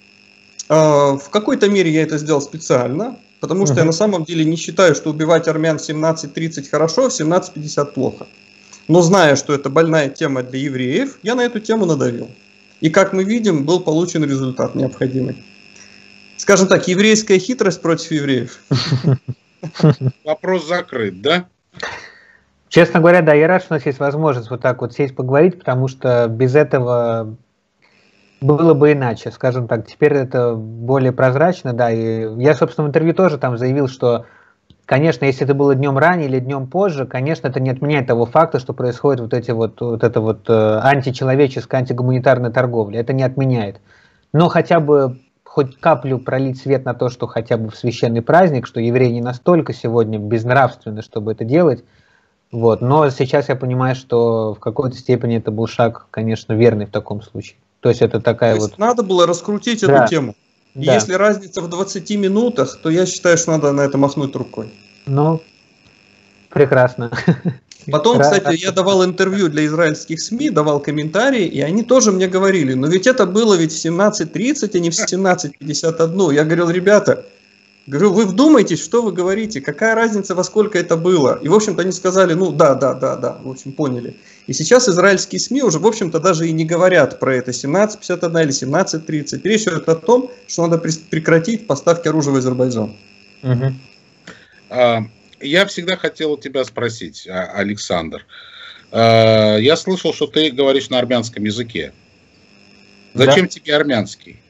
в какой-то мере я это сделал специально, потому что uh-huh. я на самом деле не считаю, что убивать армян в семнадцать тридцать хорошо, а в семнадцать пятьдесят плохо. Но зная, что это больная тема для евреев, я на эту тему надавил. И как мы видим, был получен результат необходимый. Скажем так, еврейская хитрость против евреев. Вопрос закрыт, да? Честно говоря, да, я рад, что у нас есть возможность вот так вот сесть поговорить, потому что без этого было бы иначе, скажем так. Теперь это более прозрачно, да. И я, собственно, в интервью тоже там заявил, что, конечно, если это было днем ранее или днем позже, конечно, это не отменяет того факта, что происходит вот эти вот, вот это вот античеловеческая, антигуманитарная торговля. Это не отменяет. Но хотя бы хоть каплю пролить свет на то, что хотя бы в священный праздник, что евреи не настолько сегодня безнравственны, чтобы это делать. Вот. Но сейчас я понимаю, что в какой-то степени это был шаг, конечно, верный в таком случае. То есть это такая то вот... есть надо было раскрутить да. эту тему. И да. если разница в двадцати минутах, то я считаю, что надо на это махнуть рукой. Ну, прекрасно. Потом, кстати, я давал интервью для израильских СМИ, давал комментарии, и они тоже мне говорили, но ведь это было ведь в семнадцать тридцать, а не в семнадцать пятьдесят один. Я говорил, ребята, говорю, вы вдумайтесь, что вы говорите, какая разница, во сколько это было. И, в общем-то, они сказали, ну да, да, да, да, в общем, поняли. И сейчас израильские СМИ уже, в общем-то, даже и не говорят про это семнадцать пятьдесят один или семнадцать тридцать. Речь идет о том, что надо прекратить поставки оружия в Азербайджан. Угу. А, я всегда хотел у тебя спросить, Александр. А, я слышал, что ты говоришь на армянском языке. Зачем да. тебе армянский?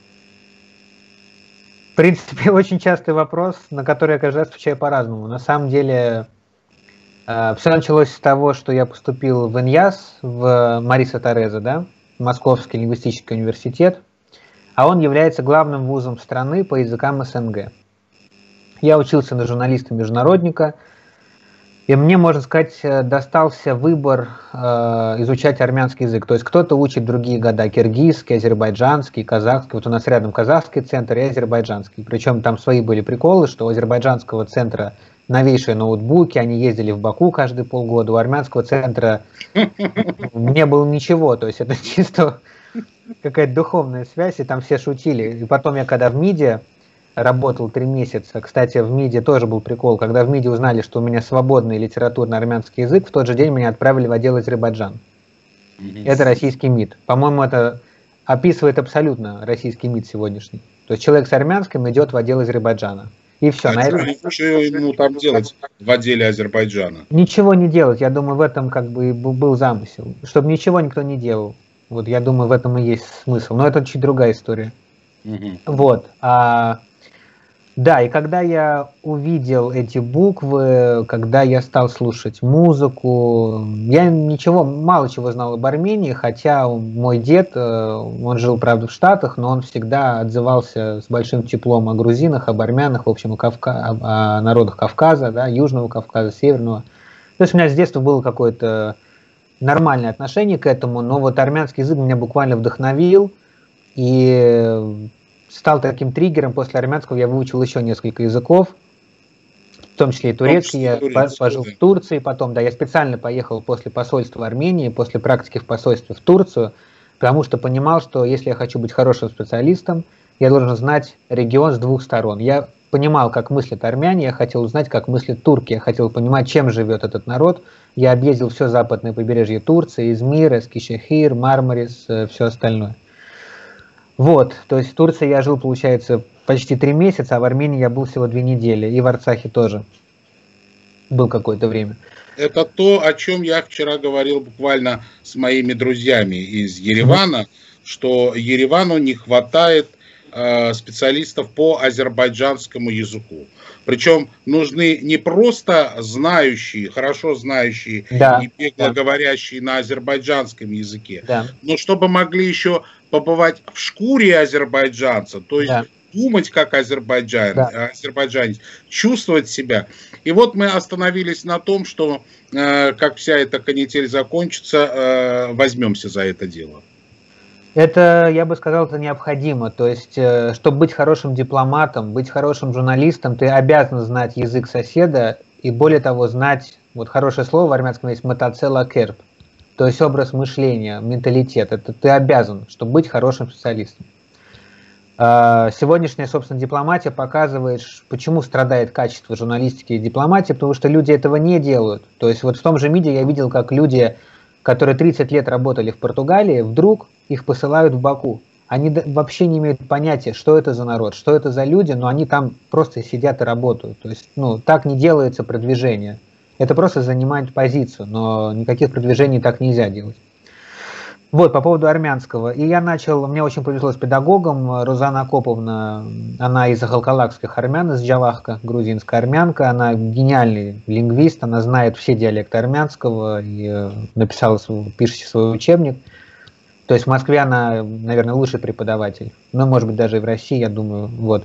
В принципе, очень частый вопрос, на который я каждый раз отвечаю по-разному. На самом деле, э, все началось с того, что я поступил в ИНЯС, в Мариса Тореза, да, Московский лингвистический университет, а он является главным вузом страны по языкам СНГ. Я учился на журналиста-международника, и мне, можно сказать, достался выбор э, изучать армянский язык. То есть кто-то учит другие года: киргизский, азербайджанский, казахский. Вот у нас рядом казахский центр и азербайджанский. Причем там свои были приколы, что у азербайджанского центра новейшие ноутбуки, они ездили в Баку каждые полгода. У армянского центра не было ничего. То есть это чисто какая-то духовная связь, и там все шутили. И потом я, когда в МИДе работал три месяца. Кстати, в МИДе тоже был прикол. Когда в МИДе узнали, что у меня свободный литературный армянский язык, в тот же день меня отправили в отдел Азербайджан. Mm-hmm. Это российский МИД. По-моему, это описывает абсолютно российский МИД сегодняшний. То есть человек с армянским идет в отдел Азербайджана. И все. А на это... Что ему там делать в отделе Азербайджана? Ничего не делать. Я думаю, в этом как бы был замысел. Чтобы ничего никто не делал. Вот я думаю, в этом и есть смысл. Но это чуть другая история. Mm-hmm. Вот. А... Да, и когда я увидел эти буквы, когда я стал слушать музыку, я ничего, мало чего знал об Армении, хотя мой дед, он жил, правда, в Штатах, но он всегда отзывался с большим теплом о грузинах, об армянах, в общем, о, Кавка... о народах Кавказа, да, Южного Кавказа, Северного. То есть у меня с детства было какое-то нормальное отношение к этому, но вот армянский язык меня буквально вдохновил, и стал таким триггером. После армянского я выучил еще несколько языков. в том числе и турецкий. Я пожил в Турции потом, да, я специально поехал после посольства Армении, после практики в посольстве в Турцию, потому что понимал, что если я хочу быть хорошим специалистом, я должен знать регион с двух сторон. Я понимал, как мыслят армяне, я хотел узнать, как мыслят турки, я хотел понимать, чем живет этот народ. Я объездил все западное побережье Турции, Измир, Эскишехир, Мармарис, все остальное. Вот, то есть в Турции я жил, получается, почти три месяца, а в Армении я был всего две недели, и в Арцахе тоже был какое-то время. Это то, о чем я вчера говорил буквально с моими друзьями из Еревана, mm-hmm. что Еревану не хватает э, специалистов по азербайджанскому языку. Причем нужны не просто знающие, хорошо знающие да, и бегло да. говорящие на азербайджанском языке, да. но чтобы могли еще побывать в шкуре азербайджанца, то есть да. думать как азербайджан, да. азербайджанец, чувствовать себя. И вот мы остановились на том, что э, как вся эта канитель закончится, э, возьмемся за это дело. Это, я бы сказал, это необходимо. То есть, э, чтобы быть хорошим дипломатом, быть хорошим журналистом, ты обязан знать язык соседа и, более того, знать, вот хорошее слово в армянском есть «матацела керп», то есть образ мышления, менталитет. Это ты обязан, чтобы быть хорошим специалистом. Сегодняшняя, собственно, дипломатия показывает, почему страдает качество журналистики и дипломатии, потому что люди этого не делают. То есть вот в том же МИДе я видел, как люди, которые тридцать лет работали в Португалии, вдруг их посылают в Баку. Они вообще не имеют понятия, что это за народ, что это за люди, но они там просто сидят и работают. То есть, ну, так не делается продвижение. Это просто занимает позицию, но никаких продвижений так нельзя делать. Вот, по поводу армянского. И я начал, мне очень повезло с педагогом, Розана Акоповна, она из халкалакских армян, из Джавахка, грузинская армянка, она гениальный лингвист, она знает все диалекты армянского и написала, свой, пишет свой учебник. То есть в Москве она, наверное, лучший преподаватель, ну, может быть, даже и в России, я думаю, вот.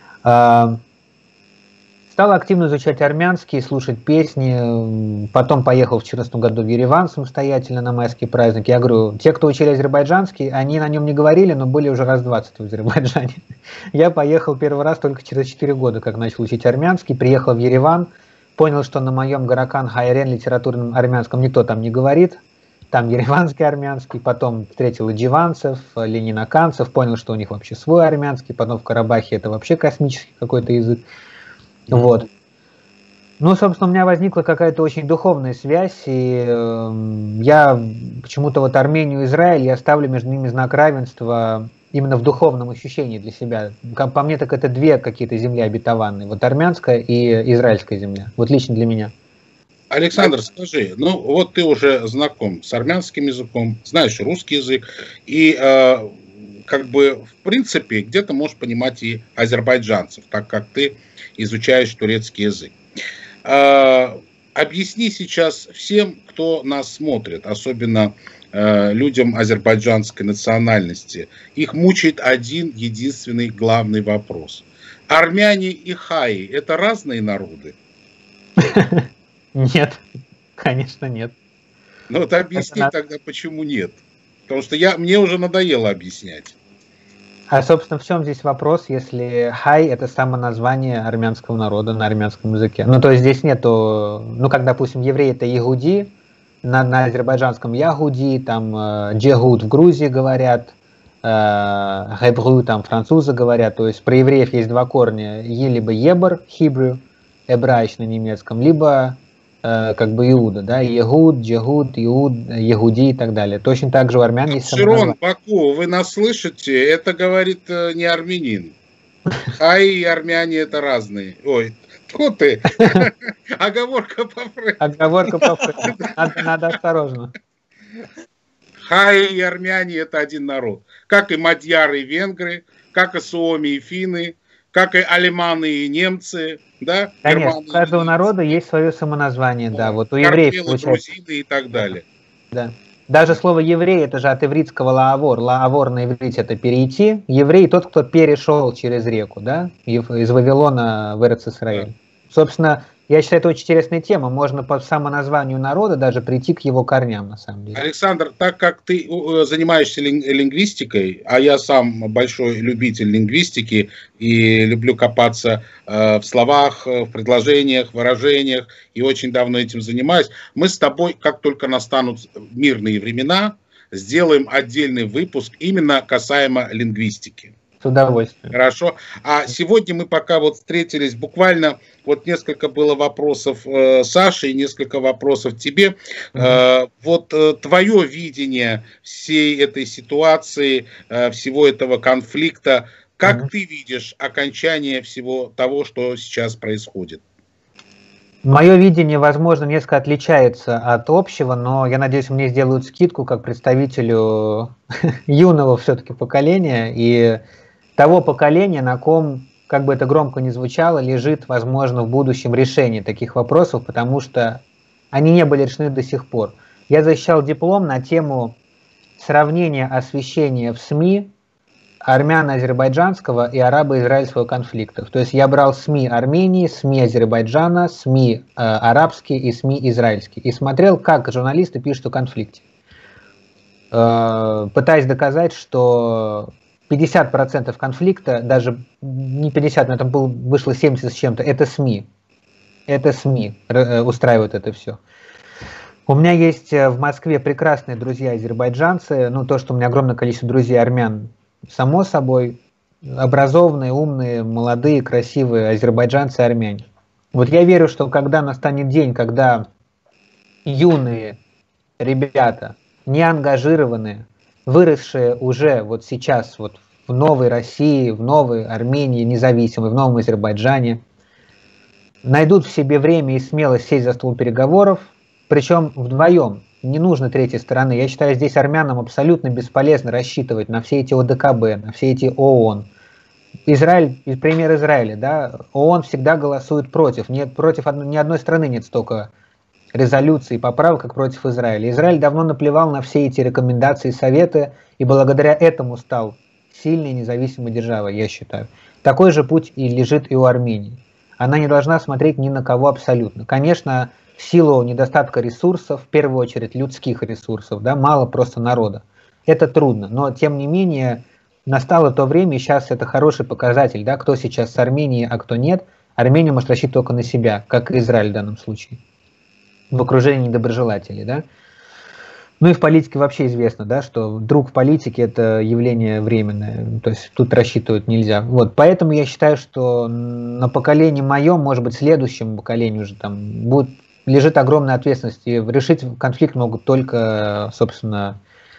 Стал активно изучать армянский, слушать песни, потом поехал в две тысячи четырнадцатом году в Ереван самостоятельно на майские праздники. Я говорю, те, кто учили азербайджанский, они на нем не говорили, но были уже раз двадцать в Азербайджане. Я поехал первый раз только через четыре года, как начал учить армянский, приехал в Ереван, понял, что на моем Гаракан Хайрен литературном армянском никто там не говорит, там ереванский армянский, потом встретил идживанцев, ленинаканцев, понял, что у них вообще свой армянский, потом в Карабахе это вообще космический какой-то язык. Вот. Ну, собственно, у меня возникла какая-то очень духовная связь, и э, я почему-то вот Армению и Израиль, я ставлю между ними знак равенства именно в духовном ощущении для себя. Как по мне, так это две какие-то земли обетованные, вот армянская и израильская земля, вот лично для меня. Александр, скажи, ну вот ты уже знаком с армянским языком, знаешь русский язык, и э, как бы в принципе где-то можешь понимать и азербайджанцев, так как ты изучаешь турецкий язык. Э, объясни сейчас всем, кто нас смотрит, особенно э, людям азербайджанской национальности, их мучает один единственный главный вопрос. Армяне и хаи – это разные народы? Нет, конечно нет. Ну вот объясни это тогда, почему нет. Потому что я, мне уже надоело объяснять. А, собственно, в чем здесь вопрос, если хай – это самоназвание армянского народа на армянском языке? Ну, то есть здесь нету, ну, как, допустим, евреи – это ягуди, на, на азербайджанском ягуди, там, э, джегуд в Грузии говорят, э, гебру там французы говорят, то есть про евреев есть два корня, е либо ебр, хибрю, эбраич на немецком, либо э, как бы иуда, да, егуд, джегуд, иуд, ягуди и так далее. Точно так же у армян есть самоназвание. Широн, Баку, вы нас слышите? Это говорит э, не армянин. Хай и армяне это разные. Ой, кто ты? Оговорка по Фрейду. Оговорка по Фрейду. Надо, надо осторожно. Хай и армяне это один народ. Как и мадьяры и венгры, как и суоми и финны, как и алеманы и немцы, да? Конечно, у каждого народа есть свое самоназвание, да, да. Вот у евреев получается. Грузины и так далее. Да. Даже слово еврей, это же от ивритского лаавор, лаавор на иврите это перейти. Еврей тот, кто перешел через реку, да, из Вавилона в Эрец-Исраэль. Да. Собственно, Я считаю, это очень интересная тема. Можно по самоназванию народа даже прийти к его корням, на самом деле. Александр, так как ты занимаешься лингвистикой, а я сам большой любитель лингвистики и люблю копаться в словах, в предложениях, выражениях, и очень давно этим занимаюсь, мы с тобой, как только настанут мирные времена, сделаем отдельный выпуск именно касаемо лингвистики. С удовольствием. Хорошо. А сегодня мы пока вот встретились, буквально вот несколько было вопросов э, Саше и несколько вопросов тебе. Mm-hmm. Э, вот э, твое видение всей этой ситуации, э, всего этого конфликта, как mm-hmm. ты видишь окончание всего того, что сейчас происходит? Мое видение, возможно, несколько отличается от общего, но я надеюсь, мне сделают скидку как представителю юного все-таки поколения и того поколения, на ком, как бы это громко ни звучало, лежит, возможно, в будущем решение таких вопросов, потому что они не были решены до сих пор. Я защищал диплом на тему сравнения освещения в СМИ армяно-азербайджанского и арабо-израильского конфликтов. То есть я брал СМИ Армении, СМИ Азербайджана, СМИ э, арабские и СМИ израильские. И смотрел, как журналисты пишут о конфликте. Э, пытаясь доказать, что пятьдесят процентов конфликта, даже не пятьдесят, но там был, вышло семьдесят с чем-то, это СМИ. Это СМИ э, устраивают это все. У меня есть в Москве прекрасные друзья-азербайджанцы, ну то, что у меня огромное количество друзей армян, само собой, образованные, умные, молодые, красивые азербайджанцы и армяне. Вот я верю, что когда настанет день, когда юные ребята, неангажированные, выросшие уже вот сейчас вот в новой России, в новой Армении независимой, в новом Азербайджане, найдут в себе время и смелость сесть за стол переговоров, причем вдвоем. Не нужно третьей стороны. Я считаю, здесь армянам абсолютно бесполезно рассчитывать на все эти ОДКБ, на все эти ООН. Израиль, пример Израиля, да, ООН всегда голосует против. Нет, против ни одной страны нет столько резолюций и поправок, как против Израиля. Израиль давно наплевал на все эти рекомендации и советы, и благодаря этому стал сильной независимой державой, я считаю. Такой же путь и лежит и у Армении. Она не должна смотреть ни на кого абсолютно. Конечно, в силу недостатка ресурсов, в первую очередь людских ресурсов, да, мало просто народа. Это трудно, но тем не менее настало то время, и сейчас это хороший показатель, да, кто сейчас с Арменией, а кто нет. Армения может рассчитывать только на себя, как и Израиль в данном случае, в окружении недоброжелателей, да. Ну и в политике вообще известно, да, что друг в политике – это явление временное, то есть тут рассчитывать нельзя. Вот, поэтому я считаю, что на поколении моем, может быть, следующему поколению уже там будет, лежит огромная ответственность, и решить конфликт могут только, собственно,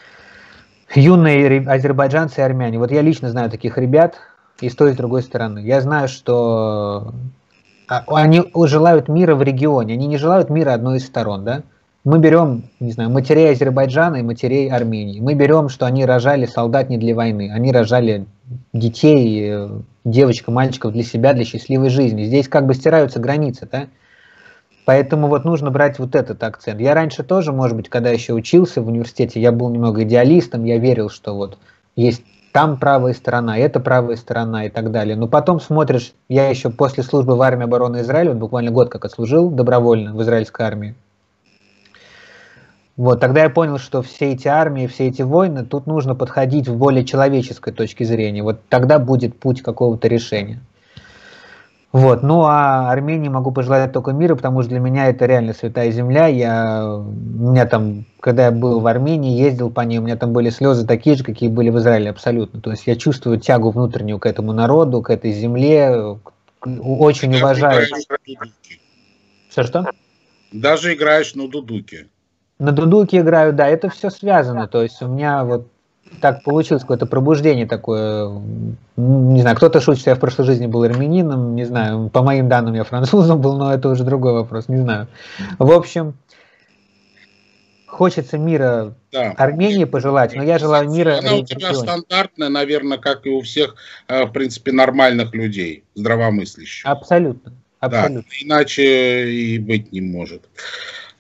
юные азербайджанцы и армяне. Вот я лично знаю таких ребят и с той, и с другой стороны. Я знаю, что они желают мира в регионе, они не желают мира одной из сторон, да. Мы берем, не знаю, матерей Азербайджана и матерей Армении. Мы берем, что они рожали солдат не для войны. Они рожали детей, девочек, мальчиков для себя, для счастливой жизни. Здесь как бы стираются границы, да? Поэтому вот нужно брать вот этот акцент. Я раньше тоже, может быть, когда еще учился в университете, я был немного идеалистом, я верил, что вот есть там правая сторона, это правая сторона и так далее. Но потом смотришь, я еще после службы в армии обороны Израиля, вот буквально год как отслужил добровольно в израильской армии. Вот, тогда я понял, что все эти армии, все эти войны, тут нужно подходить в более человеческой точке зрения. Вот тогда будет путь какого-то решения. Вот, ну а Армении могу пожелать только мира, потому что для меня это реально святая земля. Я, у меня там, когда я был в Армении, ездил по ней, у меня там были слезы такие же, какие были в Израиле, абсолютно. То есть я чувствую тягу внутреннюю к этому народу, к этой земле, очень уважаю. Что-что? Даже играешь на дудуке. На дудуке играю, да, это все связано, то есть у меня вот так получилось какое-то пробуждение такое, не знаю, кто-то шутит, что я в прошлой жизни был армянином, не знаю, по моим данным я французом был, но это уже другой вопрос, не знаю. В общем, хочется мира да. Армении пожелать, но я желаю мира... Она у тебя стандартная, наверное, как и у всех, в принципе, нормальных людей, здравомыслящих. Абсолютно, абсолютно. Да, иначе и быть не может.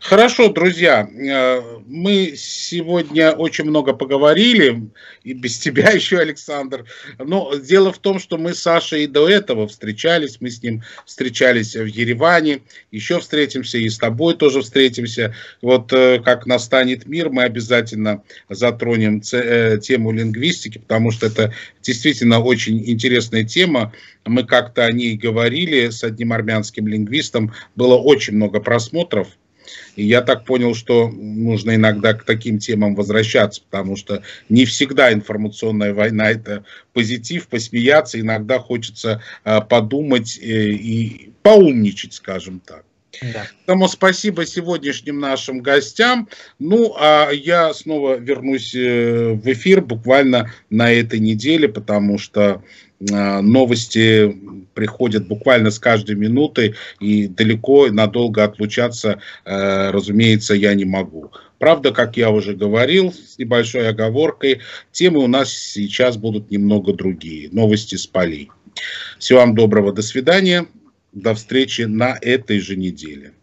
Хорошо, друзья, мы сегодня очень много поговорили, и без тебя еще, Александр. Но дело в том, что мы с Сашей и до этого встречались, мы с ним встречались в Ереване, еще встретимся, и с тобой тоже встретимся. Вот как настанет мир, мы обязательно затронем тему лингвистики, потому что это действительно очень интересная тема. Мы как-то о ней говорили с одним армянским лингвистом, было очень много просмотров. И я так понял, что нужно иногда к таким темам возвращаться, потому что не всегда информационная война – это позитив, посмеяться, иногда хочется подумать и поумничать, скажем так. Да. Поэтому спасибо сегодняшним нашим гостям. Ну, а я снова вернусь в эфир буквально на этой неделе, потому что новости приходят буквально с каждой минутой, и далеко, надолго отлучаться, разумеется, я не могу. Правда, как я уже говорил, с небольшой оговоркой, темы у нас сейчас будут немного другие. Новости с полей. Всего вам доброго, до свидания, до встречи на этой же неделе.